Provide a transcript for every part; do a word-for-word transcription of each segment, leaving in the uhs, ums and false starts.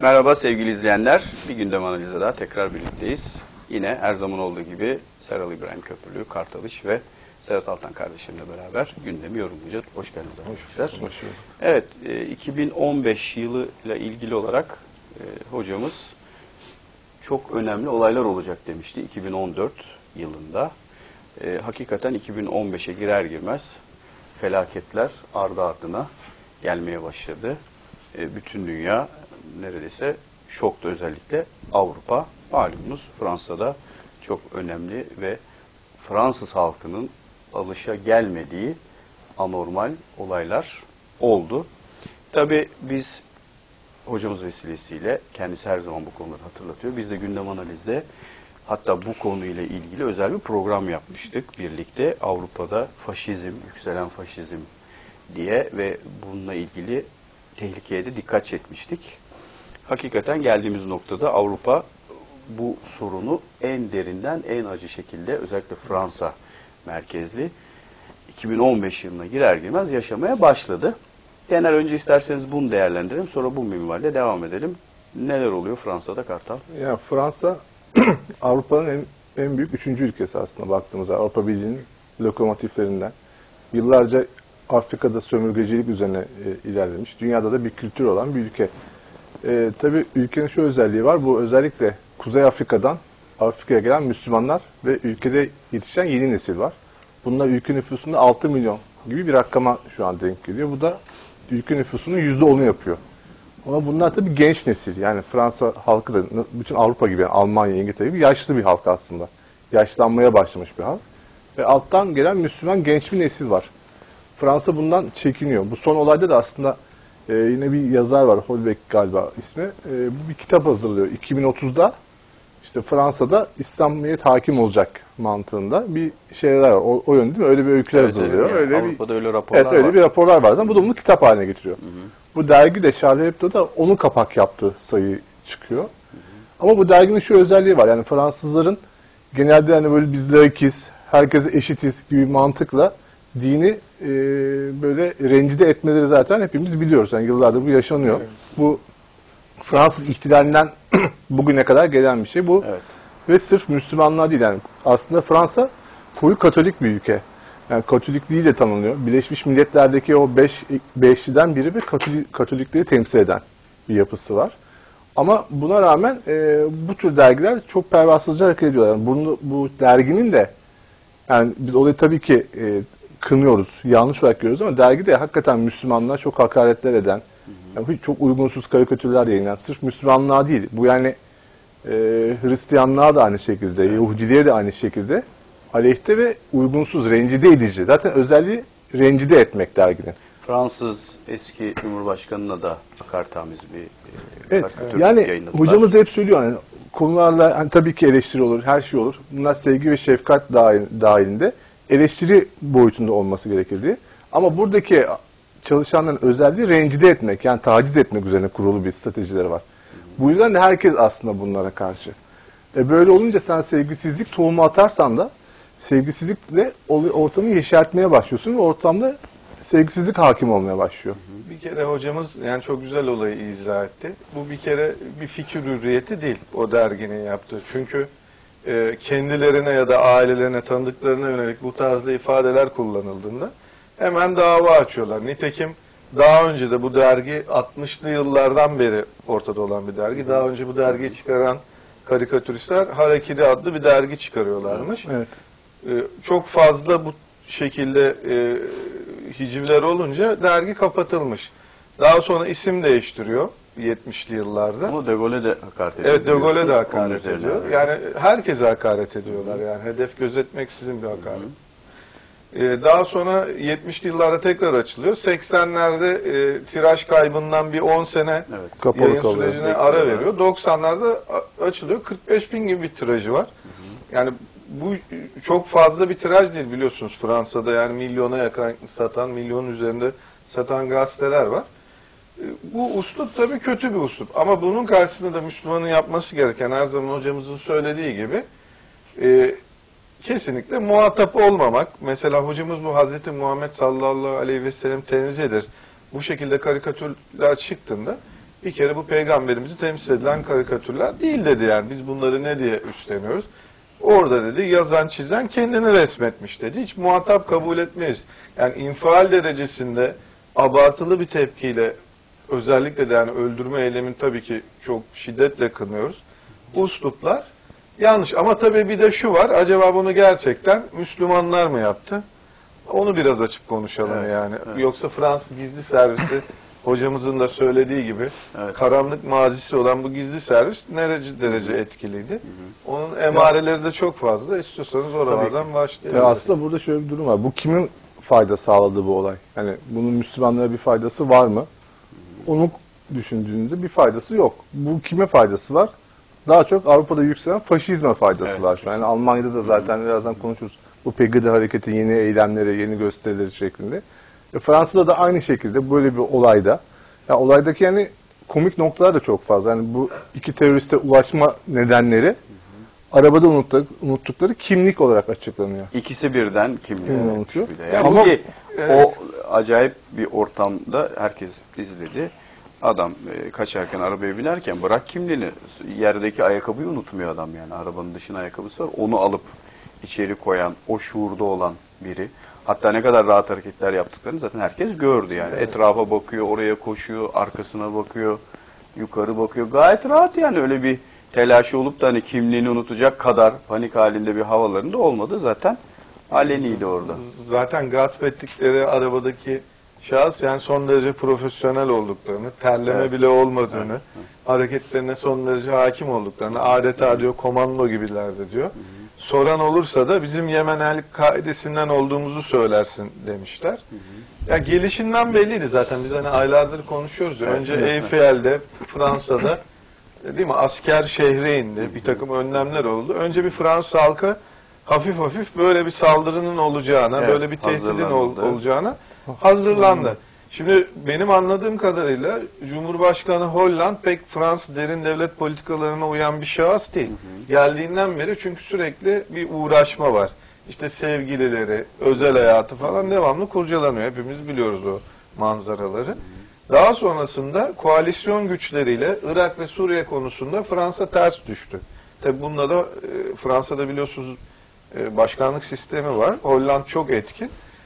Merhaba sevgili izleyenler. Bir gündem analizi daha tekrar birlikteyiz. Yine her zaman olduğu gibi Seral İbrahim Köprülü, Kartalış ve Serhat Altan kardeşimle beraber gündemi yorumlayacağız. Hoş geldiniz arkadaşlar. Hoş bulduk. Evet, iki bin on beş yılıyla ilgili olarak e, hocamız çok önemli olaylar olacak demişti iki bin on dört yılında. E, hakikaten iki bin on beşe girer girmez felaketler ardı ardına gelmeye başladı. E, bütün dünya neredeyse şoktu, özellikle Avrupa. Malumunuz Fransa'da çok önemli ve Fransız halkının alışa gelmediği anormal olaylar oldu. Tabii biz hocamız vesilesiyle, kendisi her zaman bu konuları hatırlatıyor. Biz de gündem analizde hatta bu konuyla ilgili özel bir program yapmıştık birlikte. Avrupa'da faşizm, yükselen faşizm diye ve bununla ilgili tehlikeye de dikkat çekmiştik. Hakikaten geldiğimiz noktada Avrupa bu sorunu en derinden en acı şekilde, özellikle Fransa merkezli iki bin on beş yılına girer girmez yaşamaya başladı. Genel önce isterseniz bunu değerlendirelim, sonra bu minvalde devam edelim. Neler oluyor Fransa'da Kartal? Ya Fransa Avrupa'nın en, en büyük üçüncü ülkesi aslında baktığımızda. Avrupa Birliği'nin lokomotiflerinden. Yıllarca Afrika'da sömürgecilik üzerine e, ilerlemiş. Dünyada da bir kültür olan bir ülke. E, tabii ülkenin şu özelliği var. Bu özellikle Kuzey Afrika'dan Afrika'ya gelen Müslümanlar ve ülkede yetişen yeni nesil var. Bunlar ülke nüfusunda altı milyon gibi bir rakama şu an denk geliyor. Bu da ülke nüfusunun yüzde onu yapıyor. Ama bunlar tabii genç nesil. Yani Fransa halkı da bütün Avrupa gibi, yani Almanya, İngiltere gibi yaşlı bir halk aslında. Yaşlanmaya başlamış bir halk. Ve alttan gelen Müslüman genç bir nesil var. Fransa bundan çekiniyor. Bu son olayda da aslında e, yine bir yazar var, Holbeck galiba ismi. E, bu bir kitap hazırlıyor. iki bin otuzda işte Fransa'da İslamiyet hakim olacak mantığında bir şeyler var. O, o yönde değil mi? Öyle bir öyküler Evet, hazırlıyor. Evet, öyle Avrupa'da bir, öyle raporlar evet, öyle var. bir raporlar var. Bu da bunu kitap haline getiriyor. Hı hı. Bu dergi de Charlie Hebdo'da onun kapak yaptığı sayı çıkıyor. Hı hı. Ama bu derginin şu özelliği var. Yani Fransızların genelde hani böyle biz laikiz, herkese eşitiz gibi mantıkla dini e, böyle rencide etmeleri zaten hepimiz biliyoruz. Yani yıllardır bu yaşanıyor. Evet. Bu Fransız ihtilalinden bugüne kadar gelen bir şey bu. Evet. Ve sırf Müslümanlar değil. Yani aslında Fransa koyu Katolik bir ülke. Yani Katolikliğiyle tanınıyor. Birleşmiş Milletler'deki o beş, beşliden biri ve Katolik, Katolikleri temsil eden bir yapısı var. Ama buna rağmen e, bu tür dergiler çok pervasızca hareket ediyorlar. Yani bunu, bu derginin de, yani biz olayı tabii ki e, kınıyoruz, yanlış olarak görüyoruz ama dergide hakikaten Müslümanlara çok hakaretler eden, yani çok uygunsuz karikatürler yayınlayan, sırf Müslümanlığa değil, bu yani e, Hristiyanlığa da aynı şekilde, Yahudiliğe de aynı şekilde aleyhte ve uygunsuz, rencide edici. Zaten özelliği rencide etmek derginin. Fransız eski Cumhurbaşkanı'na da hakaretamiz bir e, evet, karikatür yani yayınladılar. Hocamız hep söylüyor, yani konularla hani tabii ki eleştiri olur, her şey olur. Bunlar sevgi ve şefkat dahil, dahilinde eleştiri boyutunda olması gerekir diye. Ama buradaki çalışanların özelliği rencide etmek, yani taciz etmek üzerine kurulu bir stratejileri var. Bu yüzden de herkes aslında bunlara karşı. E böyle olunca sen sevgisizlik tohumu atarsan da sevgisizlikle ortamı yeşertmeye başlıyorsun ve ortamda sevgisizlik hakim olmaya başlıyor. Bir kere hocamız yani çok güzel olayı izah etti. Bu bir kere bir fikir hürriyeti değil o derginin yaptığı. Çünkü e, kendilerine ya da ailelerine, tanıdıklarına yönelik bu tarzda ifadeler kullanıldığında hemen dava açıyorlar. Nitekim daha önce de bu dergi altmışlı yıllardan beri ortada olan bir dergi. Daha önce bu dergiyi çıkaran karikatüristler Harakiri adlı bir dergi çıkarıyorlarmış. Evet. Ee, çok fazla bu şekilde e, hicivler olunca dergi kapatılmış. Daha sonra isim değiştiriyor yetmişli yıllarda. Ama De Gaulle'e de hakaret ediyor. Evet, De Gaulle'e de hakaret Onun ediyor. üzerine. Yani herkese hakaret ediyorlar. Yani hedef gözetmeksizin bir hakaret. Ee, daha sonra yetmişli yıllarda tekrar açılıyor. seksenlerde e, tiraj kaybından bir on sene Evet. Kapalı yayın kalıyor. sürecine ara veriyor. doksanlarda açılıyor. kırk beş bin gibi bir tirajı var. Hı hı. Yani bu çok fazla bir tiraj değil biliyorsunuz Fransa'da. Yani milyona yakın satan, milyonun üzerinde satan gazeteler var. E, bu uslup tabii kötü bir uslup. Ama bunun karşısında da Müslümanın yapması gereken, her zaman hocamızın söylediği gibi e, kesinlikle muhatap olmamak. Mesela hocamız bu Hazreti Muhammed sallallahu aleyhi ve sellem tenzih eder. Bu şekilde karikatürler çıktığında bir kere bu peygamberimizi temsil edilen karikatürler değil dedi yani. Biz bunları ne diye üstleniyoruz? Orada dedi yazan çizen kendini resmetmiş dedi. Hiç muhatap kabul etmeyiz. Yani infial derecesinde abartılı bir tepkiyle özellikle de yani öldürme eylemini tabii ki çok şiddetle kınıyoruz. Usluplar yanlış ama tabii bir de şu var. Acaba bunu gerçekten Müslümanlar mı yaptı? Onu biraz açıp konuşalım Evet, yani. evet. Yoksa Fransız gizli servisi hocamızın da söylediği gibi Evet. karanlık mazisi olan bu gizli servis nerece derece etkiliydi? Onun emareleri de çok fazla. İstiyorsanız oralardan başlayalım. Ya aslında burada şöyle bir durum var. Bu kimin fayda sağladı bu olay? Yani bunun Müslümanlara bir faydası var mı? Onu düşündüğünde bir faydası yok. Bu kime faydası var? Daha çok Avrupa'da yükselen faşizme faydası Evet. var şu an. Yani Almanya'da da zaten birazdan konuşuruz. Bu Pegida hareketi yeni eylemleri, yeni gösterileri şeklinde. E, Fransa'da da aynı şekilde böyle bir olayda. Yani olaydaki yani komik noktalar da çok fazla. Yani bu iki teröriste ulaşma nedenleri arabada unuttuk, unuttukları kimlik olarak açıklanıyor. İkisi birden kimliğini Kimliğini unutmuş unutuyor. bir de. Ya Yani ama- ki Evet. o acayip bir ortamda herkes izledi. Adam e, kaçarken arabaya binerken bırak kimliğini, yerdeki ayakkabıyı unutmuyor adam yani. Arabanın dışına ayakkabısı var. Onu alıp içeri koyan, o şuurda olan biri. Hatta ne kadar rahat hareketler yaptıklarını zaten herkes gördü yani. Evet. Etrafa bakıyor, oraya koşuyor, arkasına bakıyor, yukarı bakıyor. Gayet rahat yani, öyle bir telaşı olup da hani kimliğini unutacak kadar panik halinde bir havalarında olmadı zaten. Aleniydi orada. Zaten gasp ettikleri arabadaki şahıs yani son derece profesyonel olduklarını, terleme Evet. bile olmadığını, hareketlerine son derece hakim olduklarını, adeta diyor komando gibilerdi diyor. Soran olursa da bizim Yemenellik kaidesinden olduğumuzu söylersin demişler. Ya gelişinden belliydi zaten. Biz hani aylardır konuşuyoruz ya. Evet, Önce evet, Eyfel'de, Fransa'da değil mi? Asker şehre indi. Bir takım önlemler oldu. Önce bir Fransız halkı hafif hafif böyle bir saldırının olacağına, Evet, böyle bir tehdidin ol- hazırlanıldı. olacağına hazırlandı. Şimdi benim anladığım kadarıyla Cumhurbaşkanı Hollande pek Fransız derin devlet politikalarına uyan bir şahıs değil. Geldiğinden beri çünkü sürekli bir uğraşma var. İşte sevgilileri, özel hayatı falan devamlı kurcalanıyor. Hepimiz biliyoruz o manzaraları. Daha sonrasında koalisyon güçleriyle Irak ve Suriye konusunda Fransa ters düştü. Tabi bunda da e, Fransa'da biliyorsunuz e, başkanlık sistemi var. Hollande çok etkin.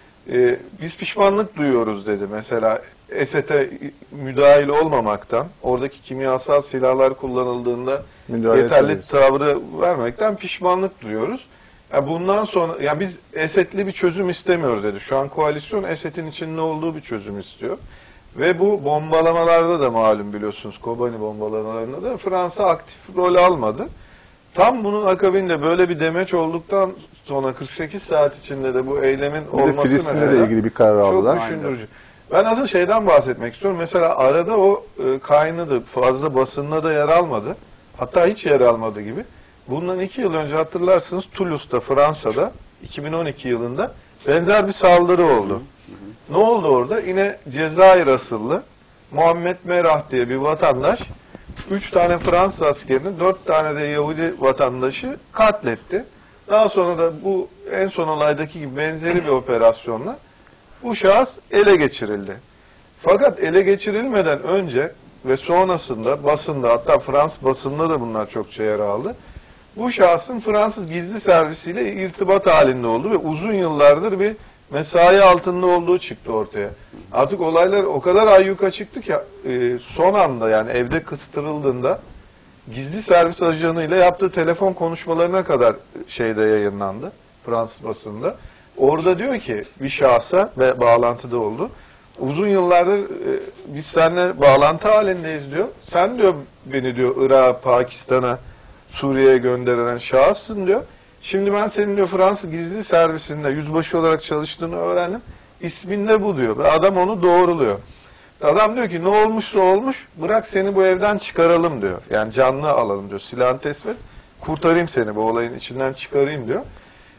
E, biz pişmanlık duyuyoruz dedi. Mesela Esed'e müdahil olmamaktan, oradaki kimyasal silahlar kullanıldığında Müdahale yeterli etmeliyiz. tavrı vermekten pişmanlık duyuyoruz. Yani bundan sonra yani biz Esed'li bir çözüm istemiyoruz dedi. Şu an koalisyon Esed'in içinde olduğu bir çözüm istiyor. Ve bu bombalamalarda da malum biliyorsunuz Kobani bombalamalarında da Fransa aktif rol almadı. Tam bunun akabinde böyle bir demeç olduktan sonra kırk sekiz saat içinde de bu eylemin Bir de olması Filistin'le mesela de ilgili bir karar çok aldılar. düşündürücü. Ben asıl şeyden bahsetmek istiyorum. Mesela arada o e, kaynadı. Fazla basında da yer almadı. Hatta hiç yer almadı gibi. Bundan iki yıl önce hatırlarsınız Toulouse'da, Fransa'da iki bin on iki yılında benzer bir saldırı oldu. Ne oldu orada? Yine Cezayir asıllı Muhammed Merah diye bir vatandaş üç tane Fransız askerini, dört tane de Yahudi vatandaşı katletti. Daha sonra da bu en son olaydaki gibi benzeri bir operasyonla bu şahıs ele geçirildi. Fakat ele geçirilmeden önce ve sonrasında basında, hatta Fransız basında da bunlar çokça yer aldı. Bu şahsın Fransız gizli servisiyle irtibat halinde olduğu ve uzun yıllardır bir mesai altında olduğu çıktı ortaya. Artık olaylar o kadar ayyuka çıktı ki e, son anda yani evde kıstırıldığında gizli servis ajanıyla yaptığı telefon konuşmalarına kadar şeyde yayınlandı Fransız basında. Orada diyor ki bir şahsa ve bağlantıda oldu. Uzun yıllardır e, biz seninle bağlantı halindeyiz diyor. Sen diyor beni diyor Irak'a, Pakistan'a, Suriye'ye gönderilen şahıssın diyor. Şimdi ben senin diyor Fransız gizli servisinde yüzbaşı olarak çalıştığını öğrendim. İsmin de bu diyor. Ve adam onu doğruluyor. Adam diyor ki ne olmuşsa olmuş bırak seni bu evden çıkaralım diyor. Yani canlı alalım diyor. Silahını teslim et. Kurtarayım seni bu olayın içinden çıkarayım diyor.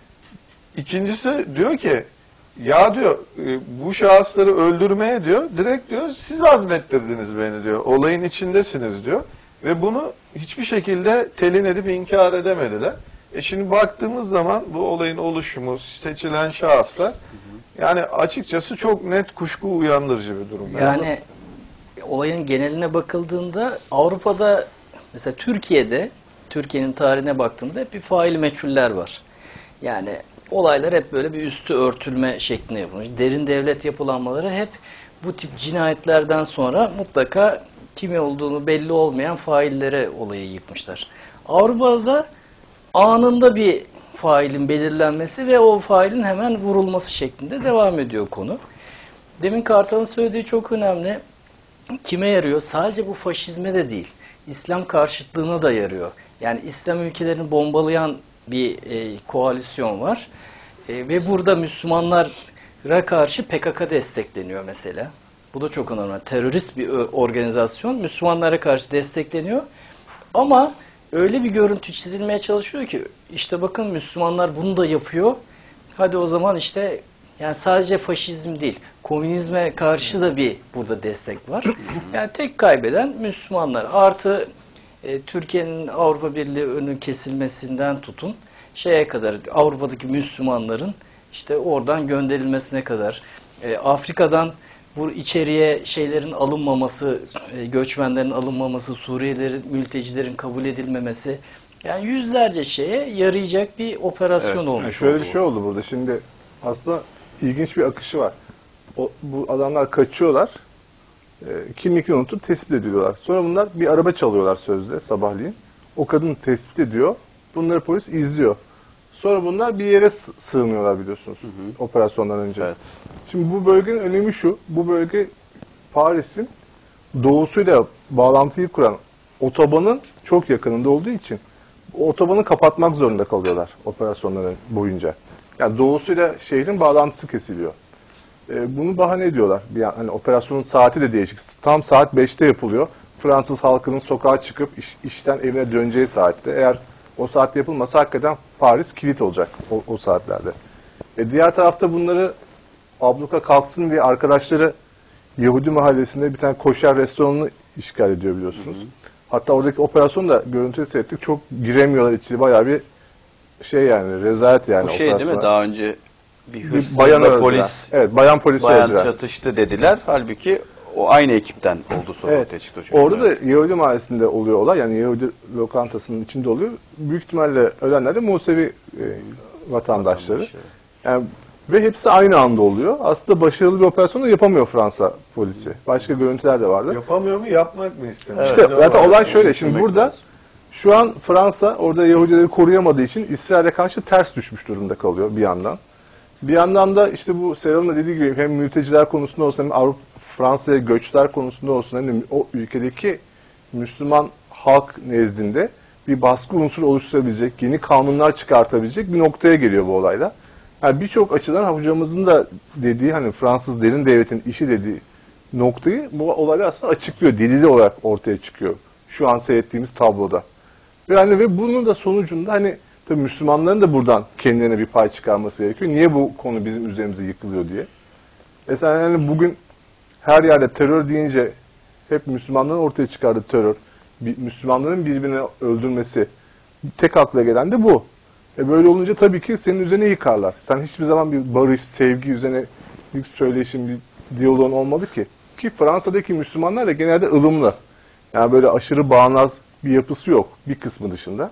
İkincisi diyor ki ya diyor bu şahısları öldürmeye diyor direkt diyor siz azmettirdiniz beni diyor. Olayın içindesiniz diyor. Ve bunu hiçbir şekilde telin edip inkar edemediler. E şimdi baktığımız zaman bu olayın oluşumu, seçilen şahıslar yani açıkçası çok net kuşku uyandırıcı bir durum. Yani olayın geneline bakıldığında Avrupa'da mesela Türkiye'de Türkiye'nin tarihine baktığımızda hep bir faili meçhuller var. Yani olaylar hep böyle bir üstü örtülme şeklinde yapılmış. Derin devlet yapılanmaları hep bu tip cinayetlerden sonra mutlaka kimi olduğunu belli olmayan faillere olayı yıkmışlar. Avrupa'da anında bir failin belirlenmesi ve o failin hemen vurulması şeklinde devam ediyor konu. Demin Kartal'ın söylediği çok önemli. Kime yarıyor? Sadece bu faşizme de değil. İslam karşıtlığına da yarıyor. Yani İslam ülkelerini bombalayan bir e, koalisyon var. E, ve burada Müslümanlara karşı P K K destekleniyor mesela. Bu da çok önemli. Terörist bir organizasyon Müslümanlara karşı destekleniyor. Ama öyle bir görüntü çizilmeye çalışıyor ki işte bakın Müslümanlar bunu da yapıyor. Hadi o zaman işte yani sadece faşizm değil, komünizme karşı da bir burada destek var. Yani tek kaybeden Müslümanlar. Artı e, Türkiye'nin Avrupa Birliği önü kesilmesinden tutun şeye kadar Avrupa'daki Müslümanların işte oradan gönderilmesine kadar e, Afrika'dan bu içeriye şeylerin alınmaması, e, göçmenlerin alınmaması, Suriyelilerin, mültecilerin kabul edilmemesi, yani yüzlerce şeye yarayacak bir operasyon Evet, olmuş. Yani şöyle oldu. bir şey oldu burada. Şimdi aslında ilginç bir akışı var. O, bu adamlar kaçıyorlar. E, kimlikini unutup tespit ediliyorlar. Sonra bunlar bir araba çalıyorlar sözde sabahleyin. O kadın tespit ediyor. Bunları polis izliyor. Sonra bunlar bir yere sığınıyorlar biliyorsunuz. Hı hı. Operasyondan önce. Evet. Şimdi bu bölgenin önemi şu. Bu bölge Paris'in doğusuyla bağlantıyı kuran otobanın çok yakınında olduğu için o otobanı kapatmak zorunda kalıyorlar operasyonların boyunca. Yani doğusuyla şehrin bağlantısı kesiliyor. Ee, bunu bahane ediyorlar. Bir, hani operasyonun saati de değişik. Tam saat beşte yapılıyor. Fransız halkının sokağa çıkıp iş, işten evine döneceği saatte. Eğer o saatte yapılmasa hakikaten Paris kilit olacak o, o saatlerde. E, diğer tarafta bunları abluka kalksın diye arkadaşları Yahudi mahallesinde bir tane koşer restoranını işgal ediyor biliyorsunuz. Hı hı. Hatta oradaki operasyonu da görüntüyü seyrettik. Çok giremiyorlar içi. Bayağı bir şey yani rezalet yani. Bu şey değil mi? Daha önce bir hırsızla bayan öldüren. polis, evet, bayan polisi bayan öldüren. çatıştı dediler. Halbuki o aynı ekipten oldu sonra evet. ortaya çıktı. Çünkü Orada da Yahudi mahallesinde oluyor olay. Yani Yahudi lokantasının içinde oluyor. Büyük ihtimalle ölenler de Musevi e, vatandaşları. vatandaşları. Yani ve hepsi aynı anda oluyor. Aslında başarılı bir operasyon da yapamıyor Fransa polisi. Başka görüntüler de vardı. Yapamıyor mu? Yapmak mı istemiyor? İşte Evet, zaten olay şöyle. Şimdi burada lazım. şu an Fransa orada Yahudileri koruyamadığı için İsrail'e karşı ters düşmüş durumda kalıyor bir yandan. Bir yandan da işte bu Seral'ın da dediği gibi hem mülteciler konusunda olsun hem Avrupa Fransa'ya göçler konusunda olsun hem de o ülkedeki Müslüman halk nezdinde bir baskı unsuru oluşturabilecek, yeni kanunlar çıkartabilecek bir noktaya geliyor bu olayda. Yani birçok açıdan hocamızın da dediği hani Fransız derin devletin işi dediği noktayı bu olayla aslında açıklıyor. Delili olarak ortaya çıkıyor. Şu an seyrettiğimiz tabloda. Yani ve bunun da sonucunda hani tabii Müslümanların da buradan kendilerine bir pay çıkarması gerekiyor. Niye bu konu bizim üzerimize yıkılıyor diye. Mesela yani bugün her yerde terör deyince hep Müslümanların ortaya çıkardığı terör, Müslümanların birbirini öldürmesi tek akla gelen de bu. E böyle olunca tabii ki senin üzerine yıkarlar. Sen hiçbir zaman bir barış, sevgi üzerine bir söyleşim, bir diyaloğun olmadı ki. Ki Fransa'daki Müslümanlar da genelde ılımlı. Yani böyle aşırı bağnaz bir yapısı yok bir kısmı dışında.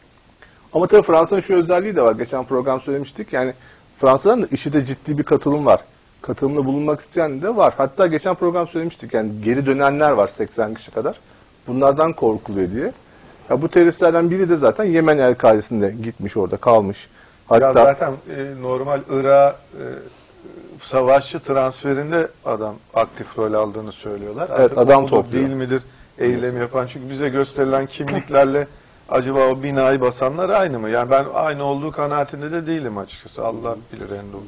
Ama tabii Fransa'nın şu özelliği de var. Geçen program söylemiştik. Yani Fransa'dan da IŞİD'e ciddi bir katılım var. Katılımda bulunmak isteyen de var. Hatta geçen program söylemiştik. Yani geri dönenler var seksen kişi kadar. Bunlardan korkuluyor diye. Ya bu teröristlerden biri de zaten Yemen El-Kaide'sinde gitmiş orada kalmış. Hatta ya zaten e, normal Irak e, savaşçı transferinde adam aktif rol aldığını söylüyorlar. Evet, Artık adam o topluyor. değil midir eylem yapan? Çünkü bize gösterilen kimliklerle acaba o binayı basanlar aynı mı? Yani ben aynı olduğu kanaatinde de değilim açıkçası. Allah bilir en doğru.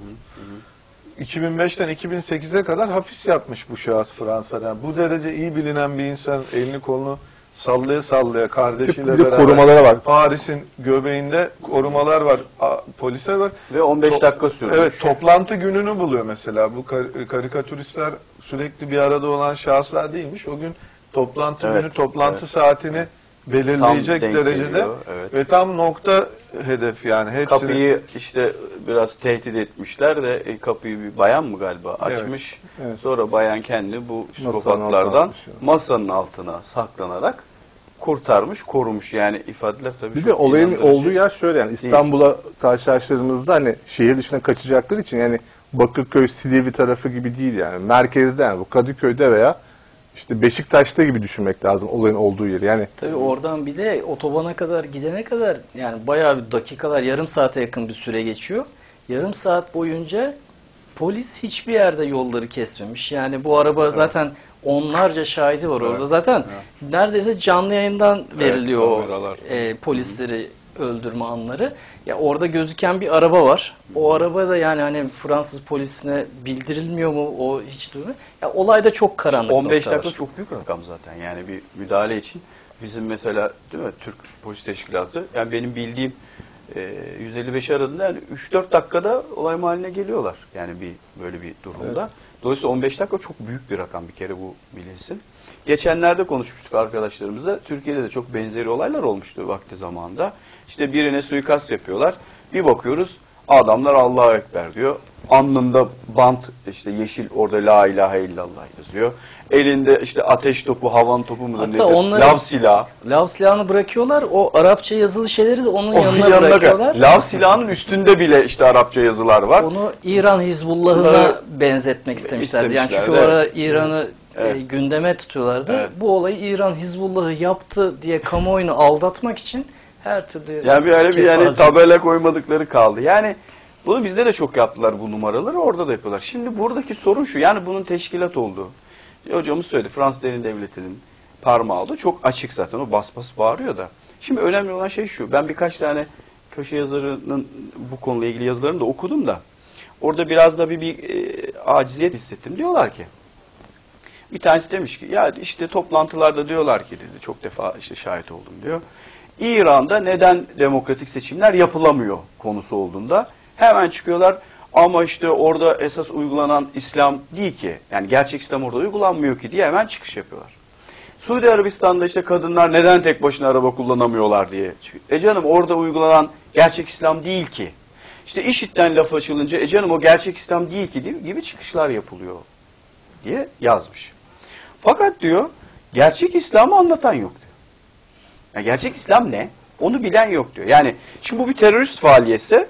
iki bin beşten iki bin sekize kadar hapis yatmış bu şahıs Fransa'da. Yani bu derece iyi bilinen bir insan elini kolunu sallaya sallaya kardeşiyle bir de beraber korumaları var. Paris'in göbeğinde korumalar var, a, polisler var. Ve on beş To- dakika sürmüş. Evet, toplantı gününü buluyor mesela. Bu kar- karikatüristler sürekli bir arada olan şahıslar değilmiş. O gün toplantı Evet, günü, toplantı evet. saatini belirleyecek Tam denk derecede geliyor, evet. ve tam nokta hedef yani. Hepsini... Kapıyı işte biraz tehdit etmişler de e, kapıyı bir bayan mı galiba Evet. açmış. Evet. Sonra bayan kendini bu Masanın altına psikopatlardan atmış yani. masanın altına saklanarak kurtarmış, korumuş. Yani ifadeler tabii Bir çok de olayın inandırıcı. olduğu yer şöyle yani İstanbul'a karşılaştığımızda hani şehir dışına kaçacakları için yani Bakırköy, Silivri tarafı gibi değil yani. Merkezde yani bu Kadıköy'de veya işte Beşiktaş'ta gibi düşünmek lazım olayın olduğu yeri. Yani Tabii oradan bir de otobana kadar gidene kadar yani bayağı bir dakikalar, yarım saate yakın bir süre geçiyor. Yarım saat boyunca polis hiçbir yerde yolları kesmemiş. Yani bu araba zaten onlarca şahidi var orada. Zaten neredeyse canlı yayından veriliyor o kameralar. e, polisleri öldürme anları. Ya orada gözüken bir araba var. O araba da yani hani Fransız polisine bildirilmiyor mu? O hiç duymuyor. Ya olayda çok karanlık on beş noktalar. dakika çok büyük rakam zaten. Yani bir müdahale için bizim mesela değil mi Türk Polis Teşkilatı yani benim bildiğim e, yüz elli beşi aradığında yani üç dört dakikada olay mahalline geliyorlar. Yani bir böyle bir durumda. Evet. Dolayısıyla on beş dakika çok büyük bir rakam bir kere bu bilinsin. Geçenlerde konuşmuştuk arkadaşlarımızla. Türkiye'de de çok benzeri olaylar olmuştu vakti zamanında. İşte birine suikast yapıyorlar. Bir bakıyoruz adamlar Allahu Ekber diyor. Alnında bant işte yeşil orada la ilahe illallah yazıyor. Elinde işte ateş topu, havan topu mudur Hatta nedir? onları- Lav silahı. Lav silahını bırakıyorlar. O Arapça yazılı şeyleri de onun Onun yanına yanına bırakıyorlar. kadar. Lav silahının üstünde bile işte Arapça yazılar var. Onu İran Hizbullah'ına Bunları benzetmek istemişlerdi. Yani çünkü istemişlerdi, orada İran'ı Evet. e, gündeme tutuyorlardı. Evet. Bu olayı İran Hizbullah'ı yaptı diye kamuoyunu aldatmak için her türlü Yani bir öyle bir yani kepaze- tabela koymadıkları kaldı. Yani bunu bizde de çok yaptılar bu numaraları, orada da yapıyorlar. Şimdi buradaki sorun şu, yani bunun teşkilat olduğu. Hocamız söyledi, Fransız Derin Devleti'nin parmağı oldu. Çok açık zaten, o bas bas bağırıyor da. Şimdi önemli olan şey şu, ben birkaç tane köşe yazarının bu konuyla ilgili yazılarını da okudum da, orada biraz da bir, bir e, aciziyet hissettim. Diyorlar ki, bir tanesi demiş ki, ya işte toplantılarda diyorlar ki dedi, çok defa işte şahit oldum diyor. İran'da neden demokratik seçimler yapılamıyor konusu olduğunda hemen çıkıyorlar. Ama işte orada esas uygulanan İslam değil ki. Yani gerçek İslam orada uygulanmıyor ki diye hemen çıkış yapıyorlar. Suudi Arabistan'da işte kadınlar neden tek başına araba kullanamıyorlar diye çıkıyor. E canım orada uygulanan gerçek İslam değil ki. İşte IŞİD'den laf açılınca e canım o gerçek İslam değil ki gibi çıkışlar yapılıyor diye yazmış. Fakat diyor gerçek İslam'ı anlatan yok diyor. Yani gerçek İslam ne? Onu bilen yok diyor. Yani şimdi bu bir terörist faaliyetse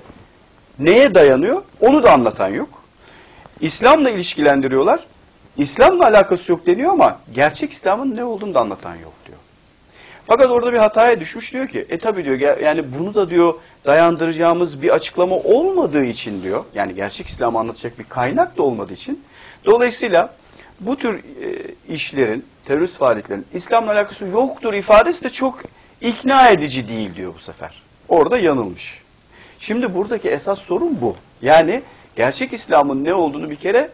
neye dayanıyor? Onu da anlatan yok. İslam'la ilişkilendiriyorlar. İslam'la alakası yok deniyor ama gerçek İslam'ın ne olduğunu da anlatan yok diyor. Fakat orada bir hataya düşmüş, diyor ki e tabi diyor yani bunu da diyor dayandıracağımız bir açıklama olmadığı için diyor. Yani gerçek İslam'ı anlatacak bir kaynak da olmadığı için. Dolayısıyla bu tür e, işlerin, terörist faaliyetlerin İslam'la alakası yoktur ifadesi de çok ikna edici değil diyor bu sefer. Orada yanılmış. Şimdi buradaki esas sorun bu. Yani gerçek İslam'ın ne olduğunu bir kere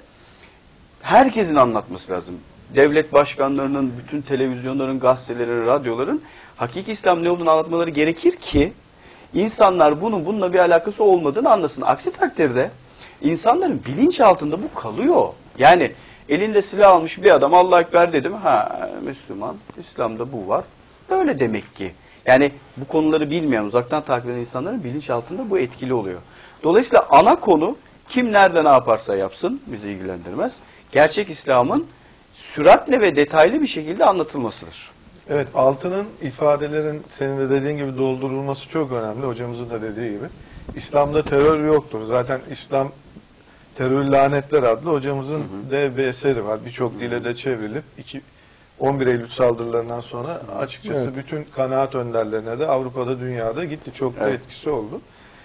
herkesin anlatması lazım. Devlet başkanlarının, bütün televizyonların, gazetelerin, radyoların hakiki İslam ne olduğunu anlatmaları gerekir ki insanlar bunun bununla bir alakası olmadığını anlasın. Aksi takdirde insanların bilinç altında bu kalıyor. Yani elinde silah almış bir adam Allah Ekber dedim. Ha Müslüman, İslam'da bu var. Öyle demek ki. Yani bu konuları bilmeyen, uzaktan takip eden insanların bilinç altında bu etkili oluyor. Dolayısıyla ana konu kim nerede ne yaparsa yapsın bizi ilgilendirmez. Gerçek İslam'ın süratle ve detaylı bir şekilde anlatılmasıdır. Evet, altının ifadelerin senin de dediğin gibi doldurulması çok önemli. Hocamızın da dediği gibi. İslam'da terör yoktur. Zaten İslam Terör Lanetler adlı hocamızın hı hı. de bir eseri var. Birçok dile de çevrilip iki, on bir Eylül saldırılarından sonra açıkçası evet. bütün kanaat önderlerine de Avrupa'da, dünyada gitti. Çok da evet. etkisi oldu.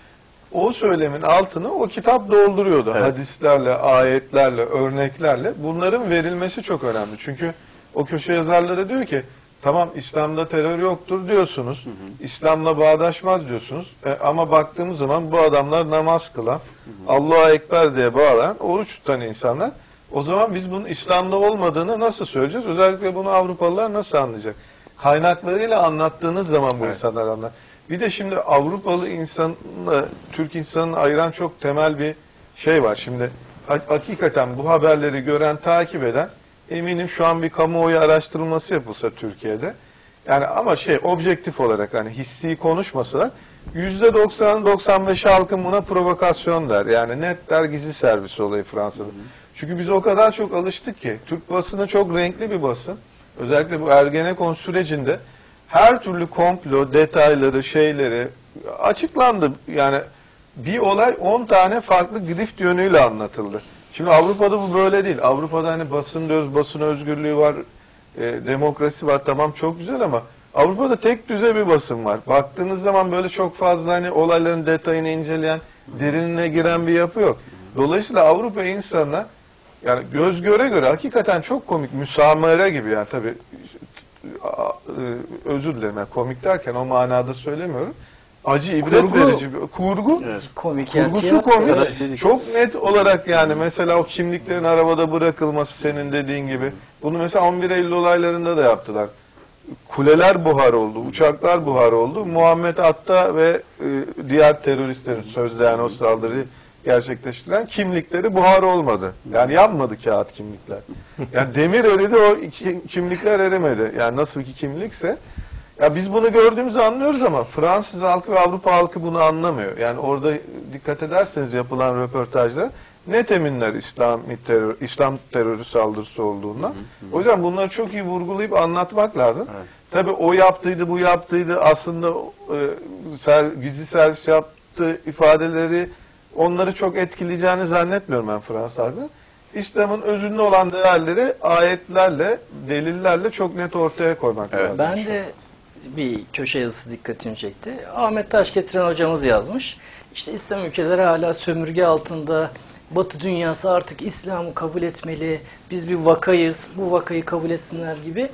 O söylemin altını o kitap dolduruyordu. Evet. Hadislerle, ayetlerle, örneklerle. Bunların verilmesi çok önemli. Çünkü o köşe yazarları diyor ki tamam İslam'da terör yoktur diyorsunuz. Hı hı. İslam'la bağdaşmaz diyorsunuz. E, ama baktığımız zaman bu adamlar namaz kılan, Allahu Ekber diye bağlayan, oruç tutan insanlar. O zaman biz bunun İslam'da olmadığını nasıl söyleyeceğiz? Özellikle bunu Avrupalılar nasıl anlayacak? Kaynaklarıyla anlattığınız zaman bu evet. insanlar anlar. Bir de şimdi Avrupalı insanla Türk insanını ayıran çok temel bir şey var. Şimdi hakikaten bu haberleri gören, takip eden, eminim şu an bir kamuoyu araştırılması yapılsa Türkiye'de. Yani ama şey objektif olarak hani hissi konuşmasalar yüzde doksan doksan beş halkın buna provokasyon der. Yani net der, gizli servis olayı Fransa'da. Hı hı. Çünkü biz o kadar çok alıştık ki Türk basını çok renkli bir basın. Özellikle bu Ergenekon sürecinde her türlü komplo detayları, şeyleri açıklandı. Yani bir olay on tane farklı grift yönüyle anlatıldı. Şimdi Avrupa'da bu böyle değil. Avrupa'da hani basın diyoruz, basın özgürlüğü var, e, demokrasi var, tamam çok güzel ama Avrupa'da tek düze bir basın var. Baktığınız zaman böyle çok fazla hani olayların detayını inceleyen, derinine giren bir yapı yok. Dolayısıyla Avrupa insanına yani göz göre göre hakikaten çok komik, müsamere gibi yani tabii özür dilerim yani komik derken o manada söylemiyorum. Acı, ibret Kurgu, verici bir kurgu. Evet, komik Kurgusu yani, komik. trajedi. Çok net olarak yani mesela o kimliklerin arabada bırakılması senin dediğin gibi. Bunu mesela on bir Eylül olaylarında da yaptılar. Kuleler buhar oldu, uçaklar buhar oldu. Muhammed Atta ve e, diğer teröristlerin sözde yani o saldırıyı gerçekleştiren kimlikleri buhar olmadı. Yani yanmadı kağıt kimlikler. Yani demir eridi, o kimlikler erimedi. Yani nasıl ki kimlikse. Ya biz bunu gördüğümüzü anlıyoruz ama Fransız halkı ve Avrupa halkı bunu anlamıyor. Yani orada dikkat ederseniz yapılan röportajlar net eminler İslam terör, İslam terörü saldırısı olduğundan. Hı hı hı. O yüzden bunları çok iyi vurgulayıp anlatmak lazım. Evet. Tabii o yaptıydı, bu yaptıydı. Aslında e, ser, gizli servis yaptığı ifadeleri onları çok etkileyeceğini zannetmiyorum ben Fransız halkı. İslam'ın özünde olan değerleri ayetlerle, delillerle çok net ortaya koymak evet. lazım. Ben de bir köşe yazısı dikkatimi çekti. Ahmet Taşgetiren hocamız yazmış. İşte İslam ülkeleri hala sömürge altında. Batı dünyası artık İslam'ı kabul etmeli. Biz bir vakayız. Bu vakayı kabul etsinler gibi.